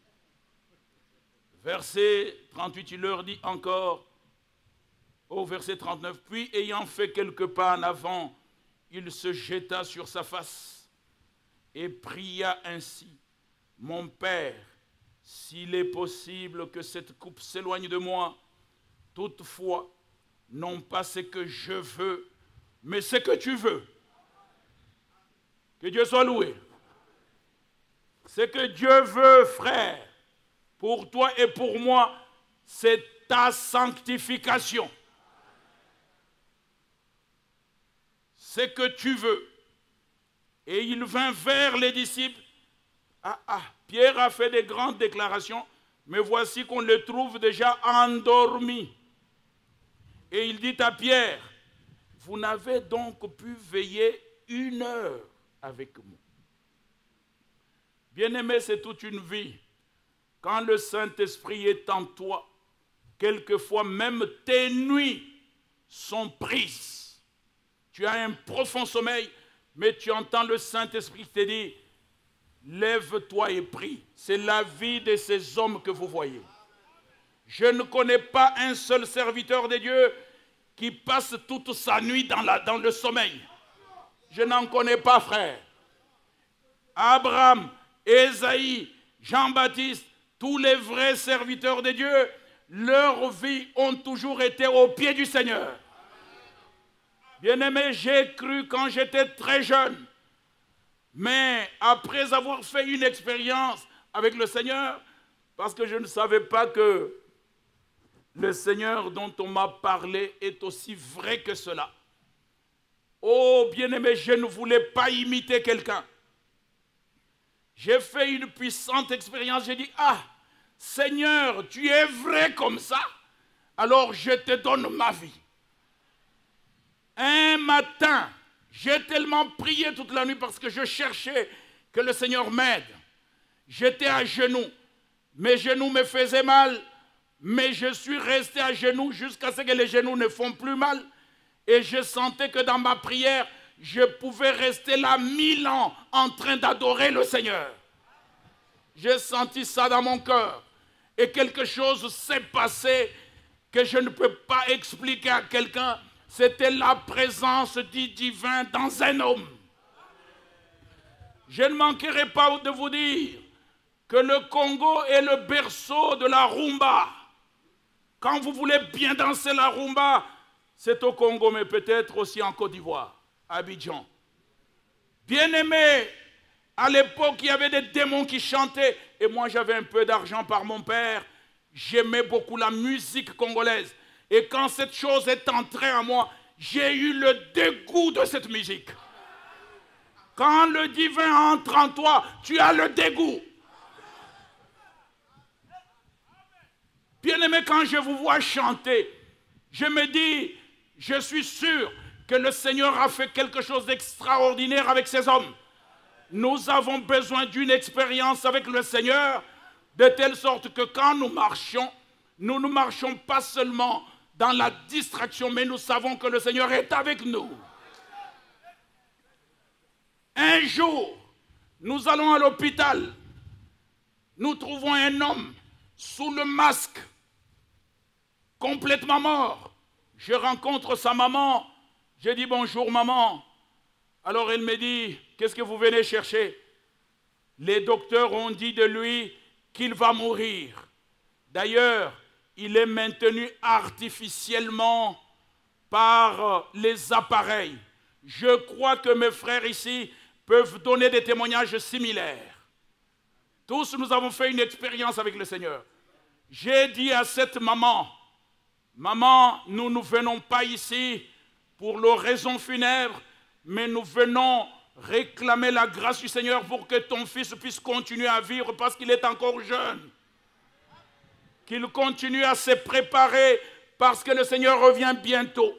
Verset 38, il leur dit encore, au verset 39, puis ayant fait quelques pas en avant, il se jeta sur sa face et pria ainsi, mon Père, s'il est possible que cette coupe s'éloigne de moi, toutefois, non pas ce que je veux, mais ce que tu veux. Que Dieu soit loué. Ce que Dieu veut, frère, pour toi et pour moi, c'est ta sanctification. Ce que tu veux. Et il vint vers les disciples. Pierre a fait des grandes déclarations, mais voici qu'on le trouve déjà endormi. Et il dit à Pierre, vous n'avez donc pu veiller 1 heure avec moi. Bien-aimé, c'est toute une vie. Quand le Saint-Esprit est en toi, quelquefois même tes nuits sont prises. Tu as un profond sommeil, mais tu entends le Saint-Esprit te dire, lève-toi et prie. C'est la vie de ces hommes que vous voyez. Je ne connais pas un seul serviteur de Dieu qui passe toute sa nuit dans le sommeil. Je n'en connais pas, frère. Abraham, Ésaïe, Jean-Baptiste, tous les vrais serviteurs de Dieu, leurs vies ont toujours été au pied du Seigneur. Bien-aimé, j'ai cru quand j'étais très jeune, mais après avoir fait une expérience avec le Seigneur, parce que je ne savais pas que le Seigneur dont on m'a parlé est aussi vrai que cela. Oh, bien-aimé, je ne voulais pas imiter quelqu'un. J'ai fait une puissante expérience. J'ai dit, Seigneur, tu es vrai comme ça, alors je te donne ma vie. Un matin, j'ai tellement prié toute la nuit parce que je cherchais que le Seigneur m'aide. J'étais à genoux. Mes genoux me faisaient mal, mais je suis resté à genoux jusqu'à ce que les genoux ne font plus mal. Et je sentais que dans ma prière, je pouvais rester là 1000 ans en train d'adorer le Seigneur. J'ai senti ça dans mon cœur. Et quelque chose s'est passé que je ne peux pas expliquer à quelqu'un. C'était la présence du divin dans un homme. Je ne manquerai pas de vous dire que le Congo est le berceau de la rumba. Quand vous voulez bien danser la rumba, c'est au Congo, mais peut-être aussi en Côte d'Ivoire, à Abidjan. Bien-aimé, à l'époque, il y avait des démons qui chantaient, et moi j'avais un peu d'argent par mon père. J'aimais beaucoup la musique congolaise. Et quand cette chose est entrée en moi, j'ai eu le dégoût de cette musique. Quand le divin entre en toi, tu as le dégoût. Bien-aimé, quand je vous vois chanter, je me dis, je suis sûr que le Seigneur a fait quelque chose d'extraordinaire avec ces hommes. Nous avons besoin d'une expérience avec le Seigneur, de telle sorte que quand nous ne marchons pas seulement dans la distraction, mais nous savons que le Seigneur est avec nous. Un jour, nous allons à l'hôpital, nous trouvons un homme sous le masque, complètement mort. Je rencontre sa maman, J'ai dit bonjour maman. Alors elle me dit, qu'est-ce que vous venez chercher? Les docteurs ont dit de lui qu'il va mourir. D'ailleurs, il est maintenu artificiellement par les appareils. Je crois que mes frères ici peuvent donner des témoignages similaires. Tous nous avons fait une expérience avec le Seigneur. J'ai dit à cette maman, maman, nous ne venons pas ici pour l'oraison funèbre, mais nous venons réclamer la grâce du Seigneur pour que ton fils puisse continuer à vivre parce qu'il est encore jeune. Qu'il continue à se préparer parce que le Seigneur revient bientôt.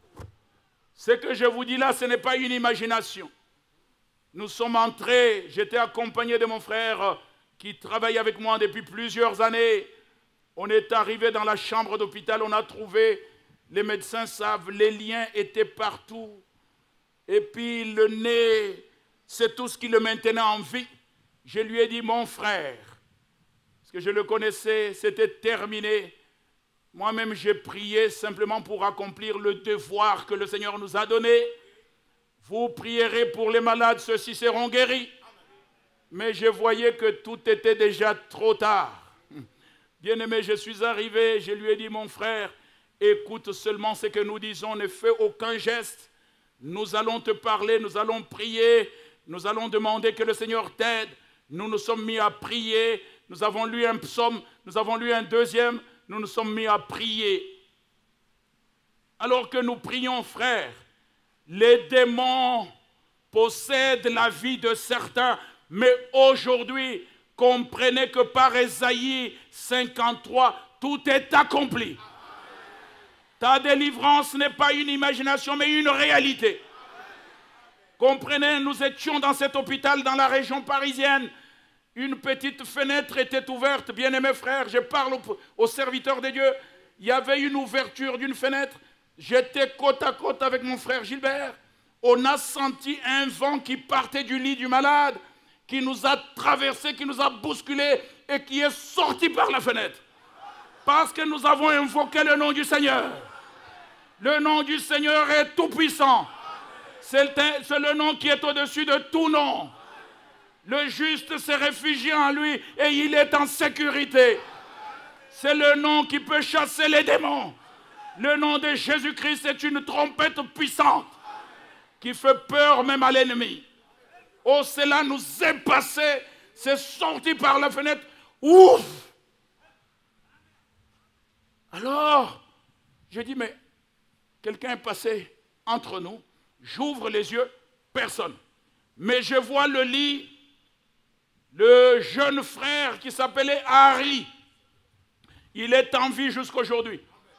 Ce que je vous dis là, ce n'est pas une imagination. Nous sommes entrés, j'étais accompagné de mon frère qui travaille avec moi depuis plusieurs années. On est arrivé dans la chambre d'hôpital, on a trouvé, les médecins savent, les liens étaient partout. Et puis le nez, c'est tout ce qui le maintenait en vie. Je lui ai dit, mon frère, parce que je le connaissais, c'était terminé. Moi-même, j'ai prié simplement pour accomplir le devoir que le Seigneur nous a donné. Vous prierez pour les malades, ceux-ci seront guéris. Mais je voyais que tout était déjà trop tard. Bien-aimé, je suis arrivé, je lui ai dit, mon frère, écoute seulement ce que nous disons, ne fais aucun geste. Nous allons te parler, nous allons prier, nous allons demander que le Seigneur t'aide. Nous nous sommes mis à prier, nous avons lu un psaume, nous avons lu un deuxième, nous nous sommes mis à prier. Alors que nous prions, frères, les démons possèdent la vie de certains, mais aujourd'hui, comprenez que par Ésaïe 53, tout est accompli. Ta délivrance n'est pas une imagination, mais une réalité. Comprenez, nous étions dans cet hôpital dans la région parisienne. Une petite fenêtre était ouverte. Bien-aimés frères, je parle aux serviteurs de Dieu. Il y avait une ouverture d'une fenêtre. J'étais côte à côte avec mon frère Gilbert. On a senti un vent qui partait du lit du malade, qui nous a traversé, qui nous a bousculé et qui est sorti par la fenêtre. Parce que nous avons invoqué le nom du Seigneur. Le nom du Seigneur est tout puissant. C'est le nom qui est au-dessus de tout nom. Le juste se réfugie en lui et il est en sécurité. C'est le nom qui peut chasser les démons. Le nom de Jésus-Christ est une trompette puissante qui fait peur même à l'ennemi. Oh, cela nous est passé, c'est sorti par la fenêtre. Ouf! Alors, je dis, mais quelqu'un est passé entre nous. J'ouvre les yeux, personne. Mais je vois le lit, le jeune frère qui s'appelait Harry. Il est en vie jusqu'aujourd'hui.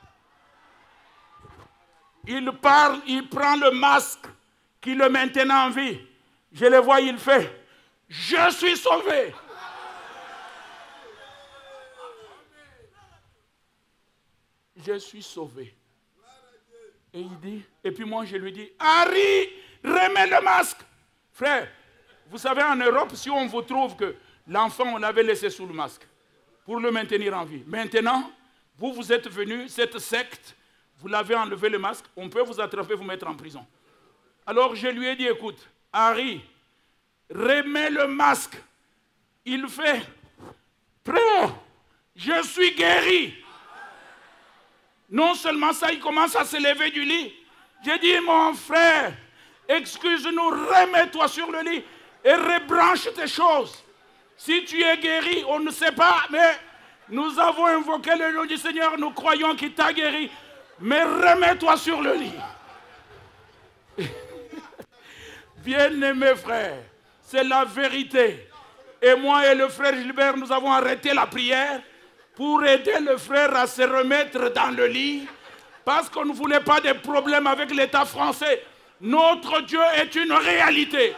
Il parle, il prend le masque qui le maintenait en vie. Je le vois, il fait, je suis sauvé. Je suis sauvé. Et il dit, et puis moi je lui dis, Harry, remets le masque. Frère, vous savez en Europe, si on vous trouve que l'enfant on l'avait laissé sous le masque pour le maintenir en vie. Maintenant, vous êtes venu, cette secte, vous l'avez enlevé le masque, on peut vous attraper, vous mettre en prison. Alors je lui ai dit, écoute, Harry, remets le masque. Il fait, frère, je suis guéri. Non seulement ça, il commence à se lever du lit. J'ai dit, mon frère, excuse-nous, remets-toi sur le lit et rebranche tes choses. Si tu es guéri, on ne sait pas, mais nous avons invoqué le nom du Seigneur, nous croyons qu'il t'a guéri. Mais remets-toi sur le lit. Bien-aimés frères, c'est la vérité. Et moi et le frère Gilbert, nous avons arrêté la prière pour aider le frère à se remettre dans le lit, parce qu'on ne voulait pas de problème avec l'État français. Notre Dieu est une réalité.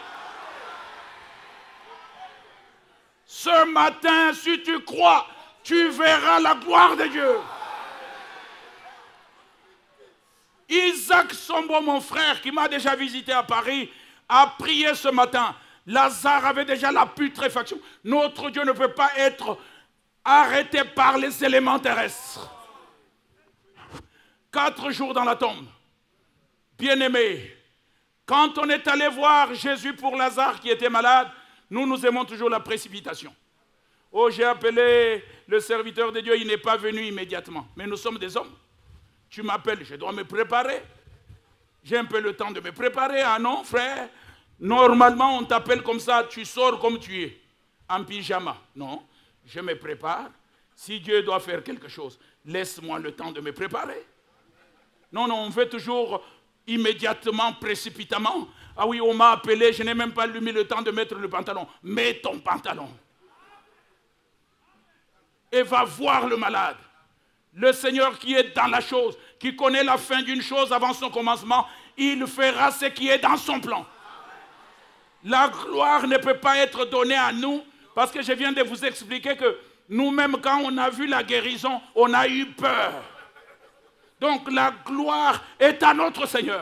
Ce matin, si tu crois, tu verras la gloire de Dieu. Isaac Sombo, mon frère, qui m'a déjà visité à Paris, a prié ce matin. Lazare avait déjà la putréfaction. Notre Dieu ne peut pas être arrêté par les éléments terrestres. 4 jours dans la tombe. Bien-aimés, quand on est allé voir Jésus pour Lazare qui était malade, nous aimons toujours la précipitation. Oh, j'ai appelé le serviteur de Dieu, il n'est pas venu immédiatement. Mais nous sommes des hommes. Tu m'appelles, je dois me préparer. J'ai un peu le temps de me préparer. Ah non, frère, normalement on t'appelle comme ça, tu sors comme tu es, en pyjama. Non, je me prépare. Si Dieu doit faire quelque chose, laisse-moi le temps de me préparer. Non, on veut toujours immédiatement, précipitamment. Ah oui, on m'a appelé, je n'ai même pas mis le temps de mettre le pantalon. Mets ton pantalon. Et va voir le malade. Le Seigneur qui est dans la chose, qui connaît la fin d'une chose avant son commencement, il fera ce qui est dans son plan. La gloire ne peut pas être donnée à nous, parce que je viens de vous expliquer que nous-mêmes, quand on a vu la guérison, on a eu peur. Donc la gloire est à notre Seigneur.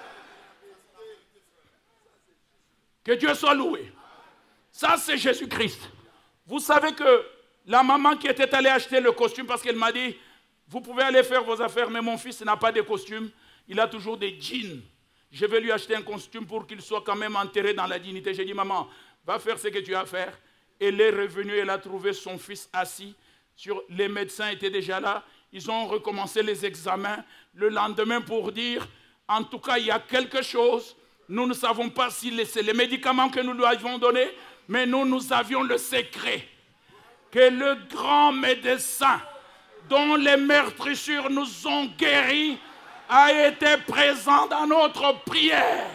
Que Dieu soit loué. Ça, c'est Jésus-Christ. Vous savez que la maman qui était allée acheter le costume, parce qu'elle m'a dit, vous pouvez aller faire vos affaires, mais mon fils n'a pas de costume, il a toujours des jeans. Je vais lui acheter un costume pour qu'il soit quand même enterré dans la dignité. J'ai dit, maman, va faire ce que tu as à faire. Elle est revenue, elle a trouvé son fils assis. Les médecins étaient déjà là. Ils ont recommencé les examens le lendemain pour dire, en tout cas, il y a quelque chose. Nous ne savons pas si c'est les médicaments que nous lui avons donnés, mais nous avions le secret que le grand médecin dont les meurtrissures nous ont guéris a été présent dans notre prière.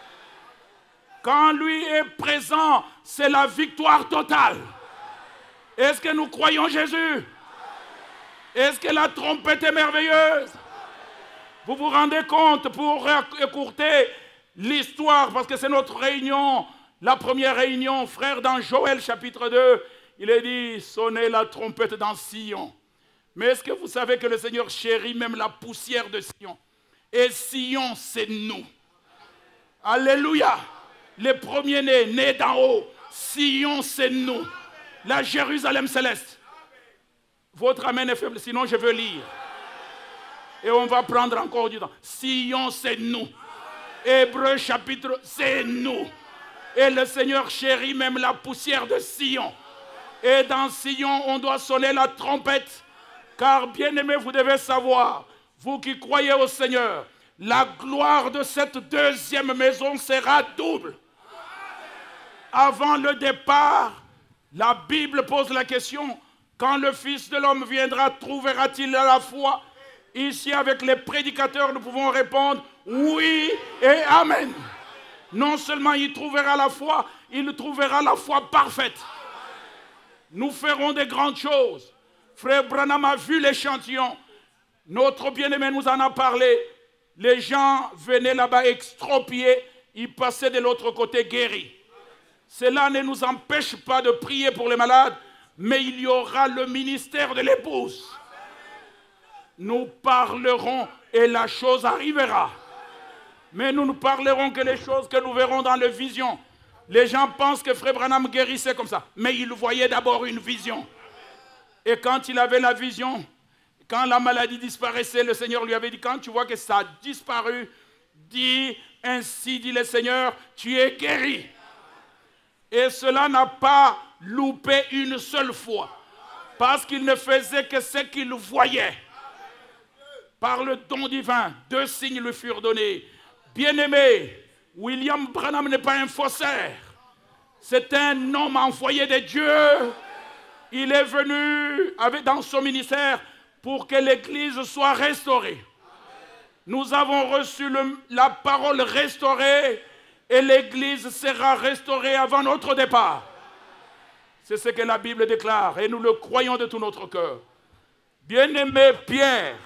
Quand lui est présent, c'est la victoire totale. Est-ce que nous croyons Jésus? Est-ce que la trompette est merveilleuse? Vous vous rendez compte, pour écourter l'histoire, parce que c'est notre réunion, la première réunion, frère, dans Joël chapitre 2, il est dit, sonnez la trompette dans Sion. Mais est-ce que vous savez que le Seigneur chérit même la poussière de Sion? Et Sion, c'est nous. Alléluia. Les premiers-nés, nés d'en haut. Sion, c'est nous. La Jérusalem céleste. Votre amen est faible, sinon je veux lire. Et on va prendre encore du temps. Sion, c'est nous. Hébreux chapitre, c'est nous. Et le Seigneur chérit même la poussière de Sion. Et dans Sion, on doit sonner la trompette. Car bien aimé, vous devez savoir, vous qui croyez au Seigneur, la gloire de cette deuxième maison sera double. Avant le départ, la Bible pose la question, quand le Fils de l'homme viendra, trouvera-t-il la foi? Ici, avec les prédicateurs, nous pouvons répondre oui et amen. Non seulement il trouvera la foi, il trouvera la foi parfaite. Nous ferons des grandes choses. Frère Branham a vu l'échantillon. Notre bien-aimé nous en a parlé. Les gens venaient là-bas extropiés, ils passaient de l'autre côté guéris. Cela ne nous empêche pas de prier pour les malades, mais il y aura le ministère de l'épouse. Nous parlerons et la chose arrivera. Mais nous ne parlerons que les choses que nous verrons dans les visions. Les gens pensent que Frère Branham guérissait comme ça, mais il voyait d'abord une vision. Et quand il avait la vision, quand la maladie disparaissait, le Seigneur lui avait dit, quand tu vois que ça a disparu, dis, ainsi dit le Seigneur, tu es guéri. Et cela n'a pas loupé une seule fois, parce qu'il ne faisait que ce qu'il voyait. Par le don divin, 2 signes lui furent donnés. Bien-aimé, William Branham n'est pas un faussaire. C'est un homme envoyé de Dieu. Il est venu dans son ministère pour que l'Église soit restaurée. Nous avons reçu la parole restaurée et l'Église sera restaurée avant notre départ. C'est ce que la Bible déclare et nous le croyons de tout notre cœur. Bien-aimé Pierre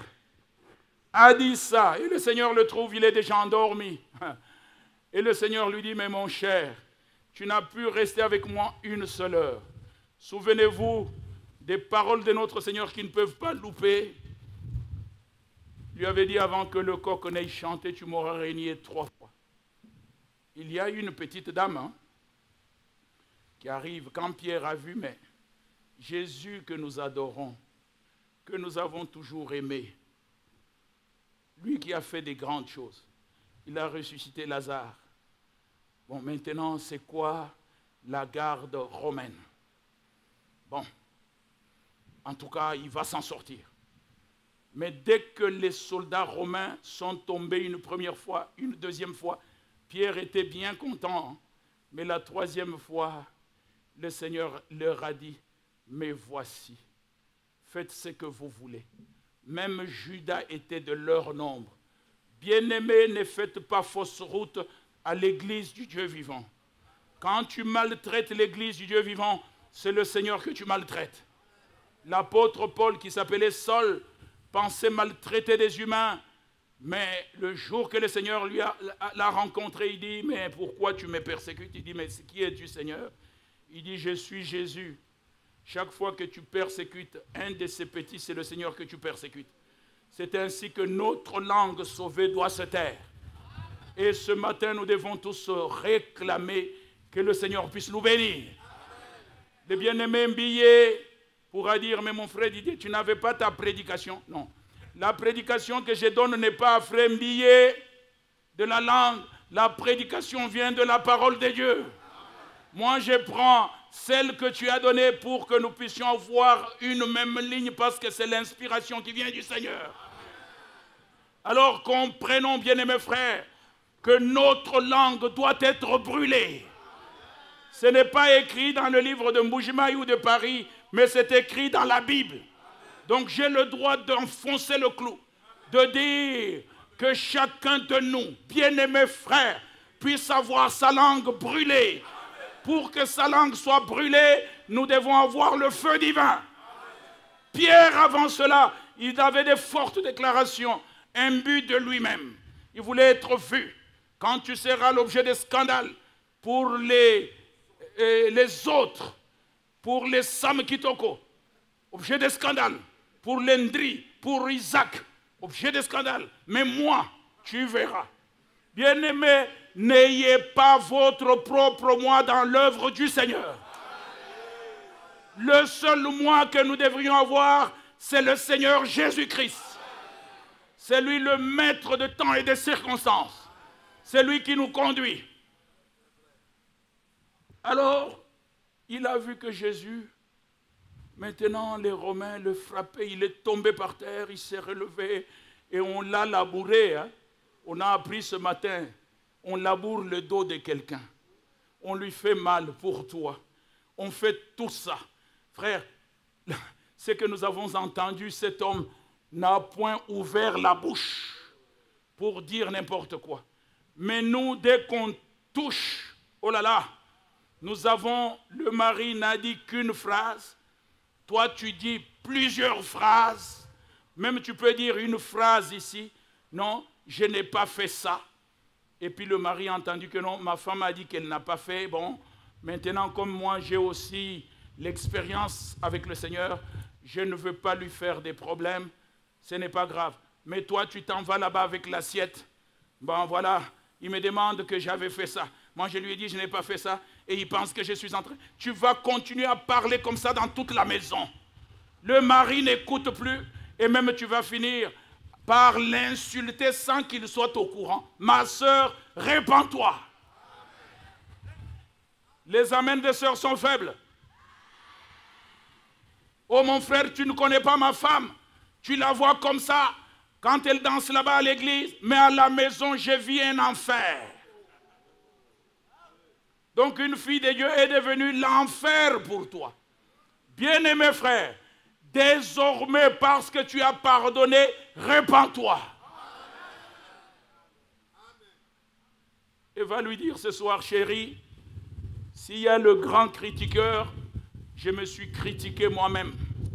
a dit ça et le Seigneur le trouve, il est déjà endormi. Et le Seigneur lui dit, mais mon cher, tu n'as pu rester avec moi une seule heure. Souvenez-vous des paroles de notre Seigneur qui ne peuvent pas louper. Il lui avait dit, avant que le coq n'aille chanter, tu m'auras régné 3 fois. Il y a une petite dame qui arrive, quand Pierre a vu, mais Jésus que nous adorons, que nous avons toujours aimé, lui qui a fait des grandes choses, il a ressuscité Lazare. Bon, maintenant, c'est quoi la garde romaine? Bon, en tout cas, il va s'en sortir. Mais dès que les soldats romains sont tombés une première fois, une deuxième fois, Pierre était bien content. Hein? Mais la troisième fois, le Seigneur leur a dit, mais voici, faites ce que vous voulez. Même Judas était de leur nombre. Bien-aimés, ne faites pas fausse route à l'église du Dieu vivant. Quand tu maltraites l'église du Dieu vivant, c'est le Seigneur que tu maltraites. L'apôtre Paul, qui s'appelait Saul, pensait maltraiter des humains, mais le jour que le Seigneur l'a rencontré, il dit, mais pourquoi tu me persécutes? Il dit, mais qui es-tu, Seigneur? Il dit, je suis Jésus. Chaque fois que tu persécutes un de ces petits, c'est le Seigneur que tu persécutes. C'est ainsi que notre langue sauvée doit se taire. Et ce matin, nous devons tous réclamer que le Seigneur puisse nous bénir. Le bien-aimé Mbillet pourra dire, mais mon frère Didier, tu n'avais pas ta prédication. Non. La prédication que je donne n'est pas à frère Mbillet de la langue. La prédication vient de la parole de Dieu. Moi, je prends celle que tu as donnée pour que nous puissions avoir une même ligne parce que c'est l'inspiration qui vient du Seigneur. Alors comprenons, bien-aimés frères, que notre langue doit être brûlée. Ce n'est pas écrit dans le livre de Mbujimaï ou de Paris, mais c'est écrit dans la Bible. Donc j'ai le droit d'enfoncer le clou, de dire que chacun de nous, bien-aimés frères, puisse avoir sa langue brûlée. Pour que sa langue soit brûlée, nous devons avoir le feu divin. Pierre, avant cela, il avait des fortes déclarations, imbu de lui-même. Il voulait être vu. Quand tu seras l'objet de scandales pour les autres, pour les Sam Kitoko, objet de scandale, pour l'Endri, pour Isaac, objet de scandale. Mais moi, tu verras. Bien-aimés, n'ayez pas votre propre moi dans l'œuvre du Seigneur. Le seul moi que nous devrions avoir, c'est le Seigneur Jésus-Christ. C'est lui le maître de temps et de circonstances. C'est lui qui nous conduit. Alors, il a vu que Jésus, maintenant les Romains le frappaient, il est tombé par terre, il s'est relevé et on l'a labouré. Hein? On a appris ce matin, on laboure le dos de quelqu'un. On lui fait mal pour toi. On fait tout ça. Frère, ce que nous avons entendu, cet homme n'a point ouvert la bouche pour dire n'importe quoi. Mais nous, dès qu'on touche, oh là là, nous avons, le mari n'a dit qu'une phrase. Toi, tu dis plusieurs phrases. Même tu peux dire une phrase ici. Non, je n'ai pas fait ça. Et puis le mari a entendu que non, ma femme a dit qu'elle n'a pas fait. Bon, maintenant, comme moi, j'ai aussi l'expérience avec le Seigneur, je ne veux pas lui faire des problèmes. Ce n'est pas grave. Mais toi, tu t'en vas là-bas avec l'assiette. Bon, voilà, il me demande que j'avais fait ça. Moi, je lui ai dit, je n'ai pas fait ça. Et il pense que je suis en train. Tu vas continuer à parler comme ça dans toute la maison. Le mari n'écoute plus. Et même tu vas finir par l'insulter sans qu'il soit au courant. Ma sœur, répands-toi. Les amens des sœurs sont faibles. Oh mon frère, tu ne connais pas ma femme. Tu la vois comme ça quand elle danse là-bas à l'église. Mais à la maison, je vis un enfer. Donc une fille de Dieu est devenue l'enfer pour toi. Bien-aimé frère, désormais parce que tu as pardonné, répands-toi. Et va lui dire ce soir, chérie, s'il y a le grand critiqueur, je me suis critiqué moi-même.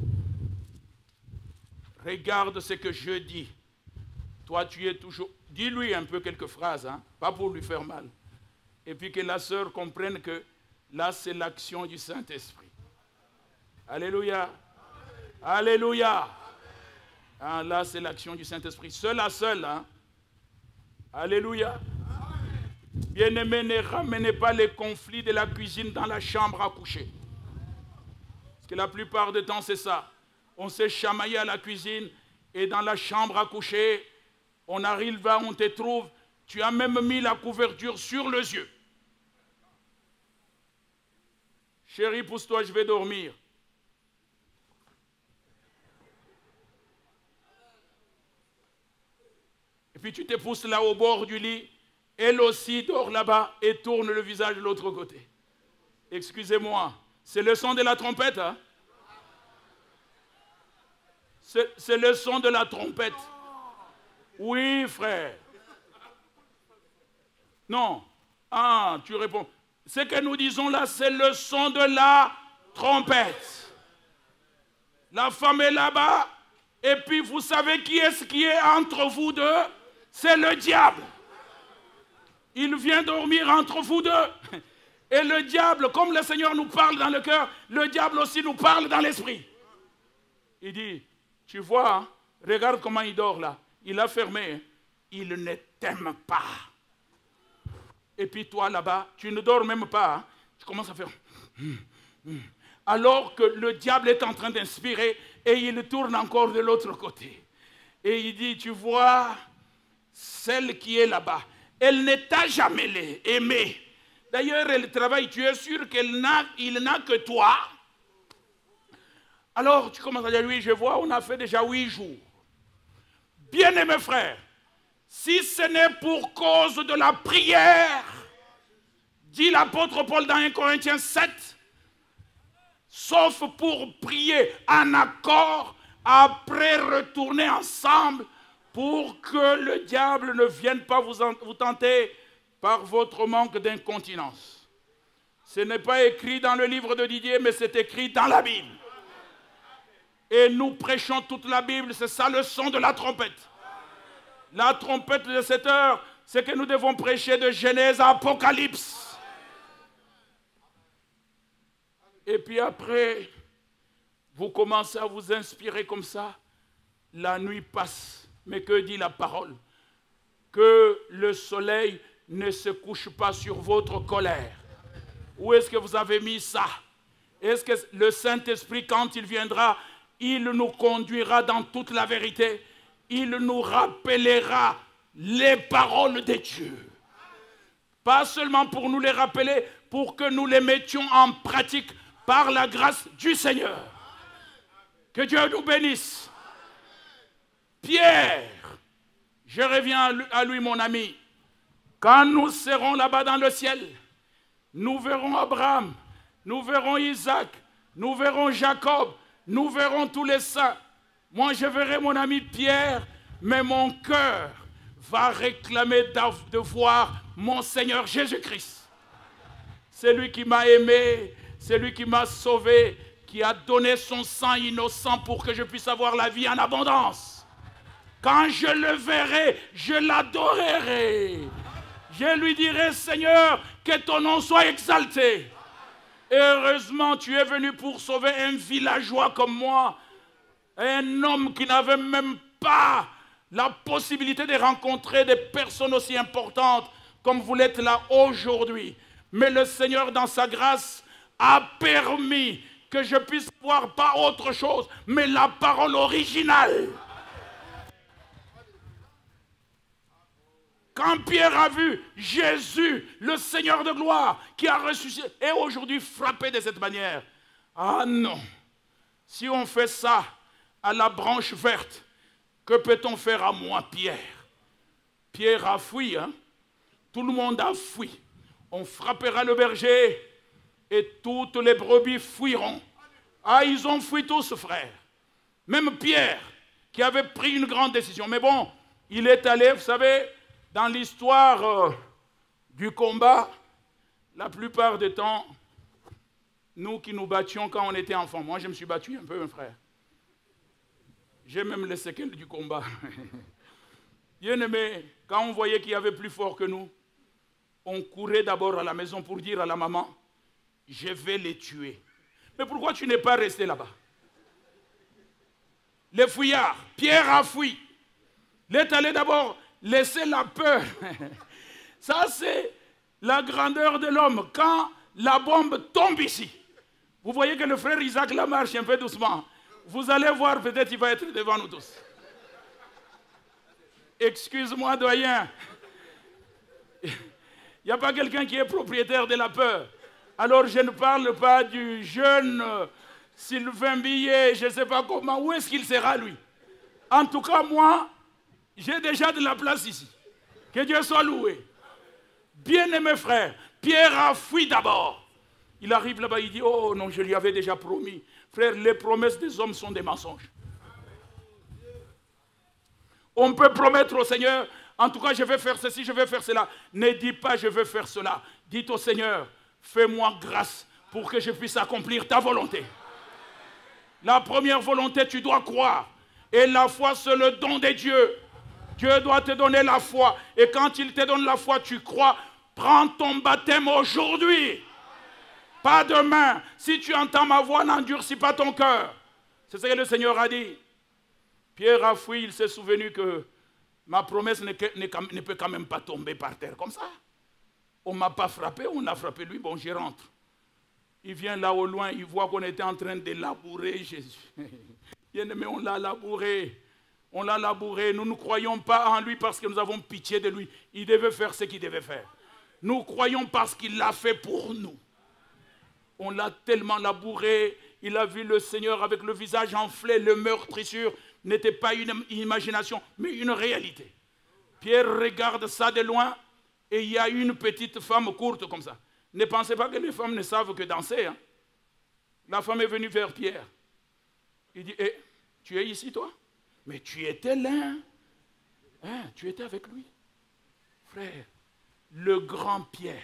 Regarde ce que je dis. Toi, tu es toujours... Dis-lui un peu quelques phrases, hein, pas pour lui faire mal. Et puis que la sœur comprenne que là, c'est l'action du Saint-Esprit. Alléluia. Alléluia. Ah, là, c'est l'action du Saint-Esprit. Seul à seul. Hein? Alléluia. Bien-aimés, ne ramenez pas les conflits de la cuisine dans la chambre à coucher. Parce que la plupart du temps, c'est ça. On s'est chamaillé à la cuisine et dans la chambre à coucher, on arrive là, on te trouve, Tu as même mis la couverture sur les yeux. Chérie, pousse-toi, je vais dormir. Et puis tu te pousses là au bord du lit. Elle aussi dort là-bas et tourne le visage de l'autre côté. Excusez-moi, c'est le son de la trompette, hein? C'est le son de la trompette. Oui, frère. Non. Ah, tu réponds. Ce que nous disons là, c'est le son de la trompette. La femme est là-bas. Et puis, vous savez qui est entre vous deux? C'est le diable. Il vient dormir entre vous deux. Et le diable, comme le Seigneur nous parle dans le cœur, le diable aussi nous parle dans l'esprit. Il dit, tu vois, hein, regarde comment il dort là. Il a fermé. Il ne t'aime pas. Et puis toi là-bas, tu ne dors même pas. Hein. Tu commences à faire... Alors que le diable est en train d'inspirer et il tourne encore de l'autre côté. Et il dit, tu vois, celle qui est là-bas, elle ne t'a jamais aimé. D'ailleurs, elle travaille, tu es sûr qu'il n'a que toi. Alors tu commences à dire, oui, je vois, on a fait déjà 8 jours. Bien-aimé frère, si ce n'est pour cause de la prière, dit l'apôtre Paul dans 1 Corinthiens 7, sauf pour prier en accord, après retourner ensemble pour que le diable ne vienne pas vous tenter par votre manque d'incontinence. Ce n'est pas écrit dans le livre de Didier, mais c'est écrit dans la Bible. Et nous prêchons toute la Bible, c'est ça le son de la trompette. La trompette de cette heure, c'est que nous devons prêcher de Genèse à Apocalypse. Et puis après, vous commencez à vous inspirer comme ça. La nuit passe. Mais que dit la parole? Que le soleil ne se couche pas sur votre colère. Où est-ce que vous avez mis ça? Est-ce que le Saint-Esprit, quand il viendra, il nous conduira dans toute la vérité? Il nous rappellera les paroles de Dieu. Pas seulement pour nous les rappeler, pour que nous les mettions en pratique par la grâce du Seigneur. Que Dieu nous bénisse. Pierre, je reviens à lui, mon ami. Quand nous serons là-bas dans le ciel, nous verrons Abraham, nous verrons Isaac, nous verrons Jacob, nous verrons tous les saints. Moi, je verrai mon ami Pierre, mais mon cœur va réclamer de voir mon Seigneur Jésus-Christ. C'est lui qui m'a aimé, c'est lui qui m'a sauvé, qui a donné son sang innocent pour que je puisse avoir la vie en abondance. Quand je le verrai, je l'adorerai. Je lui dirai, Seigneur, que ton nom soit exalté. Et heureusement, tu es venu pour sauver un villageois comme moi. Un homme qui n'avait même pas la possibilité de rencontrer des personnes aussi importantes comme vous l'êtes là aujourd'hui. Mais le Seigneur, dans sa grâce, a permis que je puisse voir pas autre chose, mais la parole originale. Quand Pierre a vu Jésus, le Seigneur de gloire, qui a ressuscité, et aujourd'hui frappé de cette manière. Ah non, si on fait ça à la branche verte, que peut-on faire à moi, Pierre? Pierre a fui, hein? Tout le monde a fui. On frappera le berger et toutes les brebis fuiront. Ah, ils ont fui tous, frère. Même Pierre, qui avait pris une grande décision. Mais bon, il est allé, vous savez, dans l'histoire du combat, la plupart du temps, nous qui nous battions quand on était enfants, moi je me suis battu un peu, mon frère. J'ai même les séquelles du combat. Bien aimé, quand on voyait qu'il y avait plus fort que nous, on courait d'abord à la maison pour dire à la maman, je vais les tuer. Mais pourquoi tu n'es pas resté là-bas? Les fouillards, Pierre a fui. Il est allé d'abord laisser la peur. Ça, c'est la grandeur de l'homme. Quand la bombe tombe ici, vous voyez que le frère Isaac la marche un peu doucement. Vous allez voir, peut-être il va être devant nous tous. Excuse-moi, doyen. Il n'y a pas quelqu'un qui est propriétaire de la peur. Alors je ne parle pas du jeune Sylvain Billet, je ne sais pas comment, où est-ce qu'il sera lui? En tout cas, moi, j'ai déjà de la place ici. Que Dieu soit loué. Bien-aimé frère, Pierre a fui d'abord. Il arrive là-bas, il dit, oh non, je lui avais déjà promis. Frère, les promesses des hommes sont des mensonges. On peut promettre au Seigneur, en tout cas je vais faire ceci, je vais faire cela. Ne dis pas je vais faire cela. Dites au Seigneur, fais-moi grâce pour que je puisse accomplir ta volonté. La première volonté, tu dois croire. Et la foi, c'est le don de Dieu. Dieu doit te donner la foi. Et quand il te donne la foi, tu crois. Prends ton baptême aujourd'hui. Pas demain. Si tu entends ma voix, n'endurcis pas ton cœur. C'est ce que le Seigneur a dit. Pierre a fui, il s'est souvenu que ma promesse ne peut quand même pas tomber par terre comme ça. On ne m'a pas frappé, on a frappé lui, bon, j'y rentre. Il vient là au loin, il voit qu'on était en train de labourer Jésus. Bien-aimé, on l'a labouré. On l'a labouré. Nous ne croyons pas en lui parce que nous avons pitié de lui. Il devait faire ce qu'il devait faire. Nous croyons parce qu'il l'a fait pour nous. On l'a tellement labouré. Il a vu le Seigneur avec le visage enflé. Le meurtrissure n'était pas une imagination, mais une réalité. Pierre regarde ça de loin et il y a une petite femme courte comme ça. Ne pensez pas que les femmes ne savent que danser. Hein? La femme est venue vers Pierre. Il dit, tu es ici toi? Mais tu étais là. Hein? Tu étais avec lui. Frère, le grand Pierre.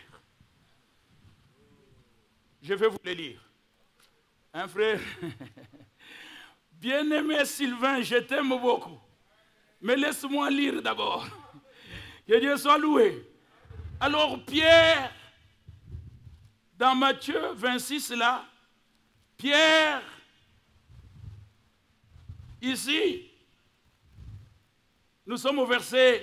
Je vais vous le lire. Hein, frère? Bien-aimé Sylvain, je t'aime beaucoup. Mais laisse-moi lire d'abord. Que Dieu soit loué. Alors Pierre, dans Matthieu 26 là, Pierre, ici, nous sommes au verset.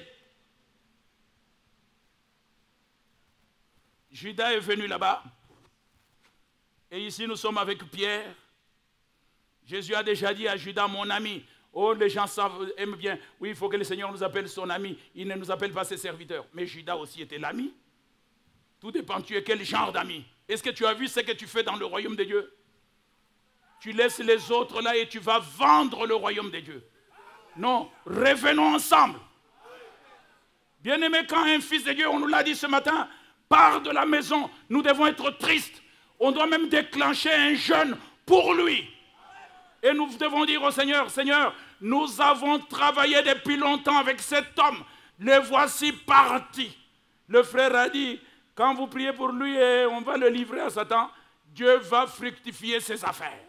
Judas est venu là-bas. Et ici, nous sommes avec Pierre. Jésus a déjà dit à Judas, mon ami. Oh, les gens aiment bien. Oui, il faut que le Seigneur nous appelle son ami. Il ne nous appelle pas ses serviteurs. Mais Judas aussi était l'ami. Tout dépend, tu es quel genre d'ami. Est-ce que tu as vu ce que tu fais dans le royaume de Dieu? Tu laisses les autres là et tu vas vendre le royaume de Dieu. Non, revenons ensemble. Bien-aimé, quand un fils de Dieu, on nous l'a dit ce matin, part de la maison, nous devons être tristes. On doit même déclencher un jeûne pour lui. Et nous devons dire au Seigneur, Seigneur, nous avons travaillé depuis longtemps avec cet homme. Le voici parti. Le frère a dit, quand vous priez pour lui et on va le livrer à Satan, Dieu va fructifier ses affaires.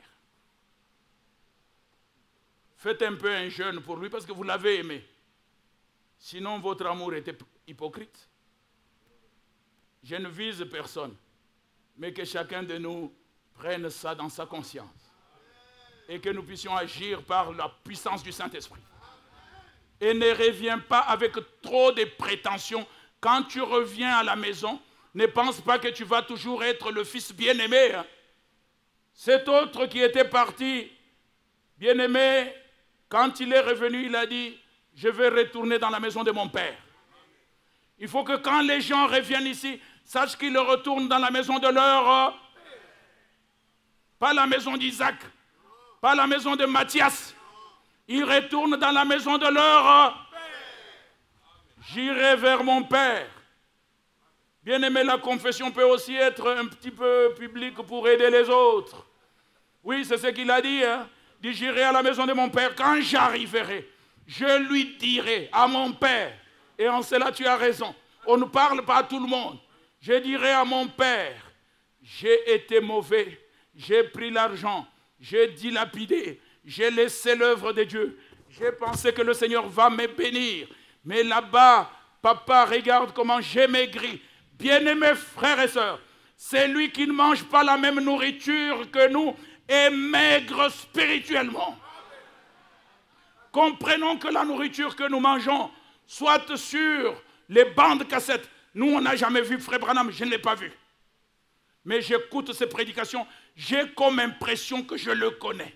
Faites un peu un jeûne pour lui parce que vous l'avez aimé. Sinon, votre amour était hypocrite. Je ne vise personne, mais que chacun de nous prenne ça dans sa conscience. Et que nous puissions agir par la puissance du Saint-Esprit. Et ne reviens pas avec trop de prétentions. Quand tu reviens à la maison, ne pense pas que tu vas toujours être le fils bien-aimé. Hein. Cet autre qui était parti, bien-aimé, quand il est revenu, il a dit, je vais retourner dans la maison de mon père. Il faut que quand les gens reviennent ici, sachent qu'ils retournent dans la maison de leur... pas la maison d'Isaac, pas la maison de Matthias. Ils retournent dans la maison de leur... J'irai vers mon père. Bien-aimé, la confession peut aussi être un petit peu publique pour aider les autres. Oui, c'est ce qu'il a dit. Hein? Il dit, j'irai à la maison de mon père. Quand j'arriverai, je lui dirai à mon père. Et en cela, tu as raison. On ne parle pas à tout le monde. Je dirai à mon père, j'ai été mauvais, j'ai pris l'argent, j'ai dilapidé, j'ai laissé l'œuvre de Dieu. J'ai pensé que le Seigneur va me bénir. Mais là-bas, papa, regarde comment j'ai maigri. Bien-aimés frères et sœurs, c'est lui qui ne mange pas la même nourriture que nous et maigre spirituellement. Comprenons que la nourriture que nous mangeons, soit sur les bandes cassettes, nous on n'a jamais vu Frère Branham, je ne l'ai pas vu. Mais j'écoute ses prédications, j'ai comme impression que je le connais.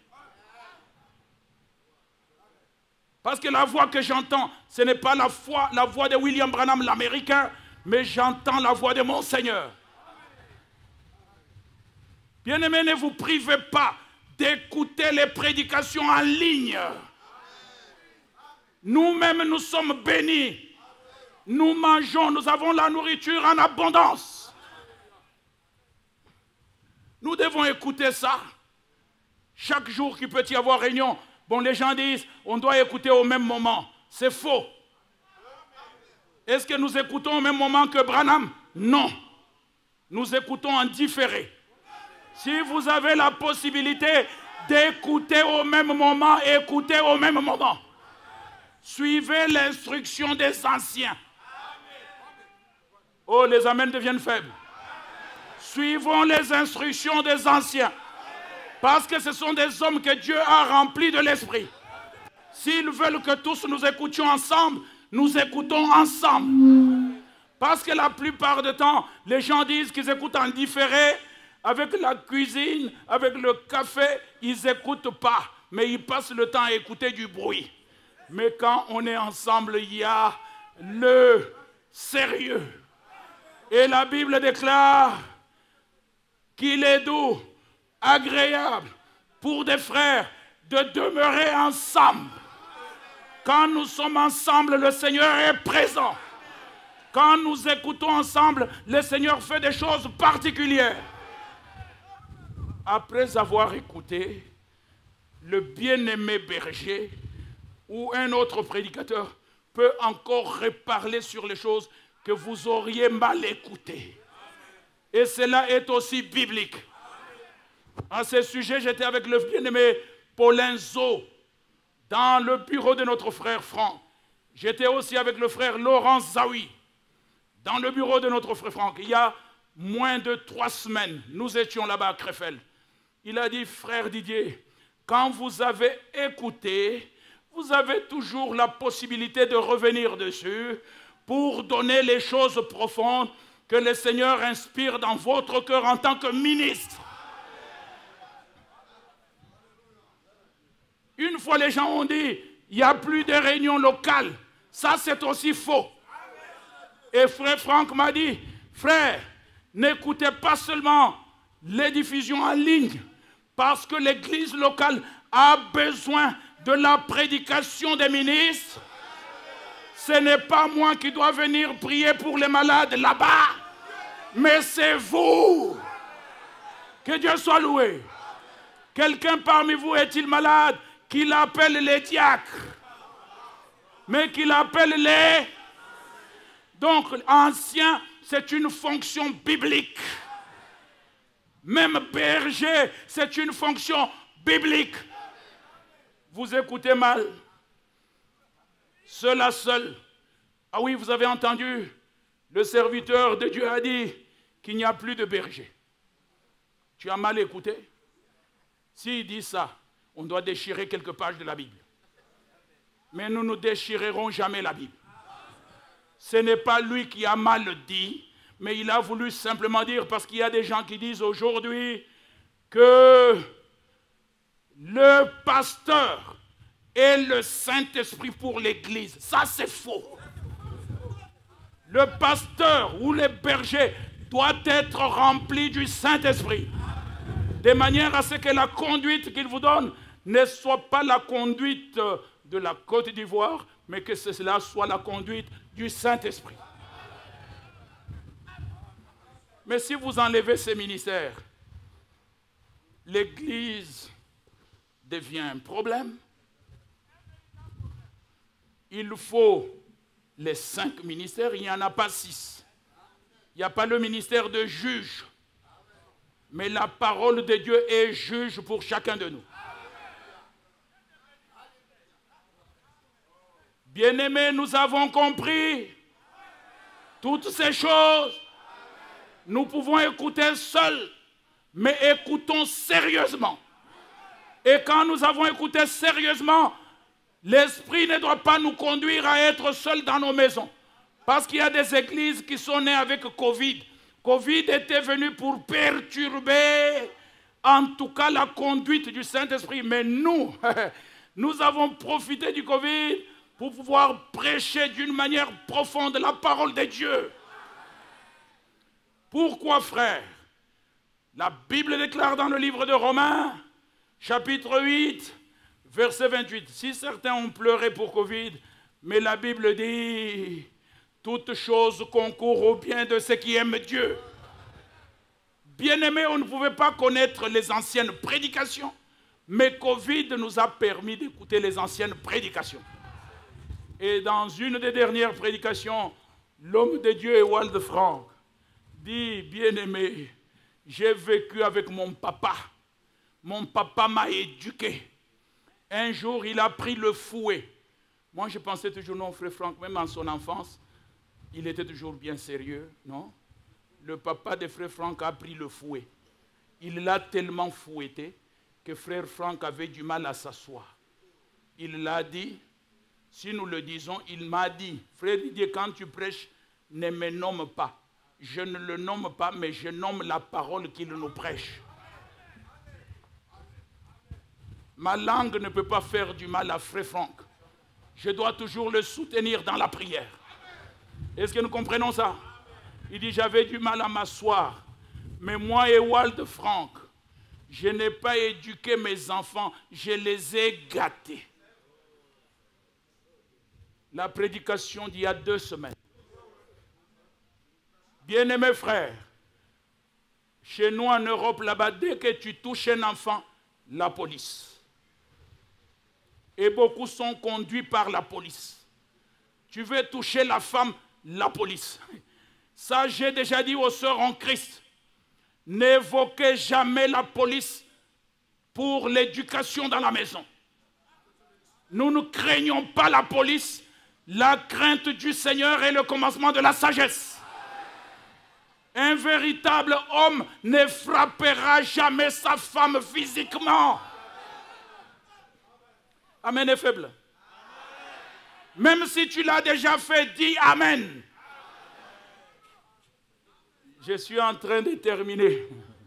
Parce que la voix que j'entends, ce n'est pas la voix de William Branham, l'Américain, mais j'entends la voix de mon Seigneur. Bien-aimés, ne vous privez pas d'écouter les prédications en ligne. Nous-mêmes, nous sommes bénis. Nous mangeons, nous avons la nourriture en abondance. Nous devons écouter ça. Chaque jour qu'il peut y avoir réunion, bon, les gens disent, on doit écouter au même moment. C'est faux. Est-ce que nous écoutons au même moment que Branham? Non. Nous écoutons en différé. Si vous avez la possibilité d'écouter au même moment, écoutez au même moment. Suivez l'instruction des anciens. Oh, les amens deviennent faibles. Suivons les instructions des anciens. Parce que ce sont des hommes que Dieu a remplis de l'esprit. S'ils veulent que tous nous écoutions ensemble, nous écoutons ensemble. Parce que la plupart du temps, les gens disent qu'ils écoutent en différé. Avec la cuisine, avec le café, ils n'écoutent pas. Mais ils passent le temps à écouter du bruit. Mais quand on est ensemble, il y a le sérieux. Et la Bible déclare qu'il est doux, agréable pour des frères de demeurer ensemble. Quand nous sommes ensemble, le Seigneur est présent. Quand nous écoutons ensemble, le Seigneur fait des choses particulières. Après avoir écouté le bien-aimé berger ou un autre prédicateur peut encore reparler sur les choses que vous auriez mal écoutées. Et cela est aussi biblique. À ce sujet, j'étais avec le bien-aimé Paulin Zo dans le bureau de notre frère Franck. J'étais aussi avec le frère Laurent Zawi dans le bureau de notre frère Franck. Il y a moins de 3 semaines, nous étions là-bas à Krefeld. Il a dit, frère Didier, quand vous avez écouté, vous avez toujours la possibilité de revenir dessus pour donner les choses profondes que le Seigneur inspire dans votre cœur en tant que ministre. Une fois les gens ont dit, il n'y a plus de réunions locales. Ça, c'est aussi faux. Et frère Franck m'a dit, frère, n'écoutez pas seulement les diffusions en ligne, parce que l'église locale a besoin de la prédication des ministres. Ce n'est pas moi qui dois venir prier pour les malades là-bas, mais c'est vous. Que Dieu soit loué. Quelqu'un parmi vous est-il malade? Qu'il appelle les diacres, mais qu'il appelle les... Donc, ancien, c'est une fonction biblique. Même berger, c'est une fonction biblique. Vous écoutez mal. Seul à seul. Ah oui, vous avez entendu, le serviteur de Dieu a dit qu'il n'y a plus de berger. Tu as mal écouté? S'il dit ça, on doit déchirer quelques pages de la Bible. Mais nous ne déchirerons jamais la Bible. Ce n'est pas lui qui a mal dit, mais il a voulu simplement dire, parce qu'il y a des gens qui disent aujourd'hui que le pasteur est le Saint-Esprit pour l'Église. Ça, c'est faux. Le pasteur ou le berger doit être rempli du Saint-Esprit, de manière à ce que la conduite qu'il vous donne ne soit pas la conduite de la Côte d'Ivoire, mais que cela soit la conduite du Saint-Esprit. Mais si vous enlevez ces ministères, l'Église devient un problème. Il faut les 5 ministères, il n'y en a pas 6. Il n'y a pas le ministère de juge, mais la parole de Dieu est juge pour chacun de nous. Bien-aimés, nous avons compris toutes ces choses. Nous pouvons écouter seuls, mais écoutons sérieusement. Et quand nous avons écouté sérieusement, l'Esprit ne doit pas nous conduire à être seuls dans nos maisons. Parce qu'il y a des églises qui sont nées avec Covid. Covid était venu pour perturber, en tout cas, la conduite du Saint-Esprit. Mais nous, nous avons profité du Covid pour pouvoir prêcher d'une manière profonde la parole de Dieu. Pourquoi, frère? La Bible déclare dans le livre de Romains, chapitre 8, verset 28. Si certains ont pleuré pour Covid, mais la Bible dit, toute chose concourt au bien de ceux qui aiment Dieu. Bien-aimés, on ne pouvait pas connaître les anciennes prédications, mais Covid nous a permis d'écouter les anciennes prédications. Et dans une des dernières prédications, l'homme de Dieu, Ewald Frank, dit, bien-aimé, j'ai vécu avec mon papa. Mon papa m'a éduqué. Un jour, il a pris le fouet. Moi, je pensais toujours, non, frère Franck, même en son enfance, il était toujours bien sérieux, non? Le papa de frère Franck a pris le fouet. Il l'a tellement fouetté que frère Franck avait du mal à s'asseoir. Il l'a dit, si nous le disons, il m'a dit, frère Didier, quand tu prêches, ne me nomme pas. Je ne le nomme pas, mais je nomme la parole qu'il nous prêche. Ma langue ne peut pas faire du mal à frère Franck. Je dois toujours le soutenir dans la prière. Est-ce que nous comprenons ça? Il dit, j'avais du mal à m'asseoir. Mais moi, Ewald Frank, je n'ai pas éduqué mes enfants, je les ai gâtés. La prédication d'il y a 2 semaines. Bien-aimés frères, chez nous en Europe, là-bas, dès que tu touches un enfant, la police. Et beaucoup sont conduits par la police. Tu veux toucher la femme, la police. Ça, j'ai déjà dit aux sœurs en Christ. N'évoquez jamais la police pour l'éducation dans la maison. Nous ne craignons pas la police. La crainte du Seigneur est le commencement de la sagesse. Un véritable homme ne frappera jamais sa femme physiquement. Amen est faible. Même si tu l'as déjà fait, dis Amen. Je suis en train de terminer.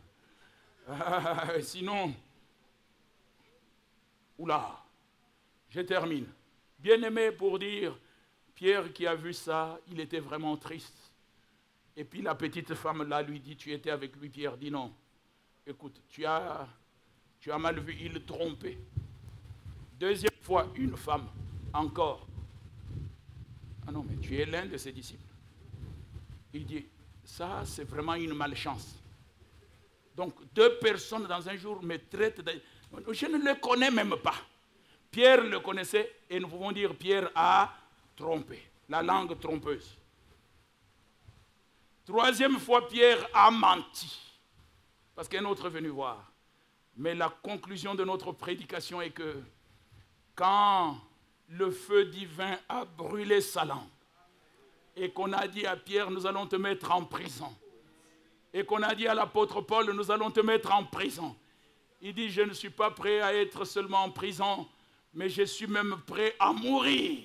Sinon, oula, je termine. Bien-aimé pour dire, Pierre qui a vu ça, il était vraiment triste. Et puis la petite femme là lui dit, tu étais avec lui, Pierre dit non. Écoute, tu as mal vu, il trompait. Deuxième fois, une femme, encore. Ah non, mais tu es l'un de ses disciples. Il dit, ça c'est vraiment une malchance. Donc 2 personnes dans un jour me traitent de... Je ne le connais même pas. Pierre le connaissait et nous pouvons dire Pierre a trompé. La langue trompeuse. 3e fois, Pierre a menti. Parce qu'un autre est venu voir. Mais la conclusion de notre prédication est que quand le feu divin a brûlé sa langue et qu'on a dit à Pierre, nous allons te mettre en prison. Et qu'on a dit à l'apôtre Paul, nous allons te mettre en prison. Il dit, je ne suis pas prêt à être seulement en prison, mais je suis même prêt à mourir.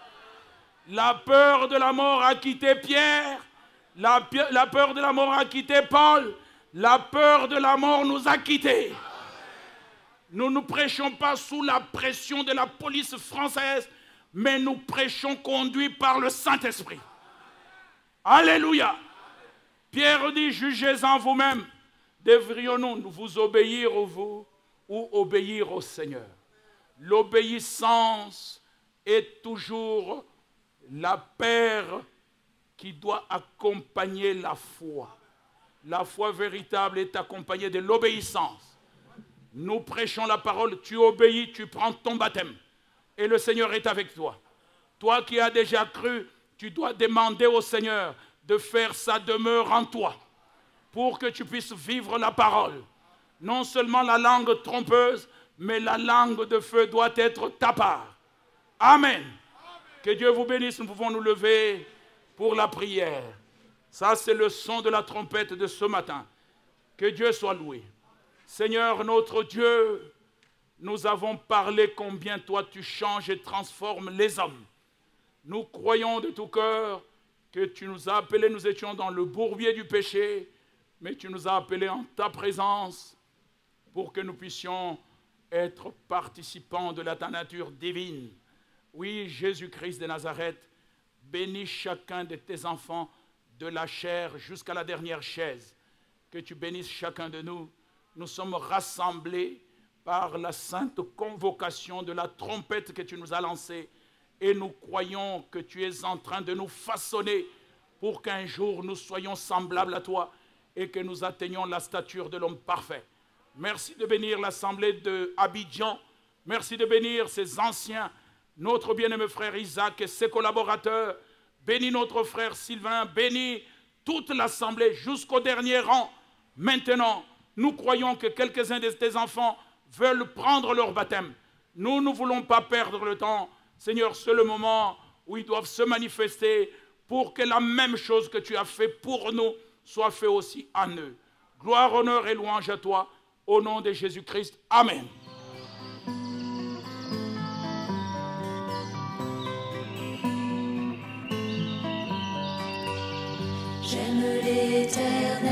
La peur de la mort a quitté Pierre. La peur de la mort a quitté Paul. La peur de la mort nous a quittés. Nous ne prêchons pas sous la pression de la police française, mais nous prêchons conduits par le Saint-Esprit. Alléluia. Pierre dit, jugez-en vous-même. Devrions-nous vous obéir vous ou obéir au Seigneur? L'obéissance est toujours la paire qui doit accompagner la foi. La foi véritable est accompagnée de l'obéissance. Nous prêchons la parole, tu obéis, tu prends ton baptême. Et le Seigneur est avec toi. Toi qui as déjà cru, tu dois demander au Seigneur de faire sa demeure en toi pour que tu puisses vivre la parole. Non seulement la langue trompeuse, mais la langue de feu doit être ta part. Amen. Que Dieu vous bénisse, nous pouvons nous lever pour la prière. Ça, c'est le son de la trompette de ce matin. Que Dieu soit loué. Seigneur notre Dieu, nous avons parlé combien toi tu changes et transformes les hommes. Nous croyons de tout cœur que tu nous as appelés, nous étions dans le bourbier du péché, mais tu nous as appelés en ta présence pour que nous puissions être participants de ta nature divine. Oui, Jésus-Christ de Nazareth, bénis chacun de tes enfants de la chair jusqu'à la dernière chaise. Que tu bénisses chacun de nous. Nous sommes rassemblés par la sainte convocation de la trompette que tu nous as lancée. Et nous croyons que tu es en train de nous façonner pour qu'un jour nous soyons semblables à toi et que nous atteignions la stature de l'homme parfait. Merci de bénir l'assemblée de Abidjan. Merci de bénir ses anciens, notre bien-aimé frère Isaac et ses collaborateurs. Bénis notre frère Sylvain, bénis toute l'assemblée jusqu'au dernier rang. Maintenant, nous croyons que quelques-uns de tes enfants veulent prendre leur baptême. Nous ne voulons pas perdre le temps. Seigneur, c'est le moment où ils doivent se manifester pour que la même chose que tu as fait pour nous soit fait aussi en eux. Gloire, honneur et louange à toi, au nom de Jésus-Christ. Amen. J'aime l'Éternel,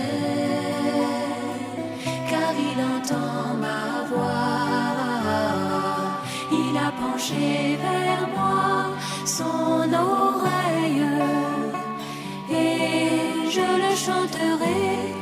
car il entend ma voix. Il a penché vers moi son oreille, et je le chanterai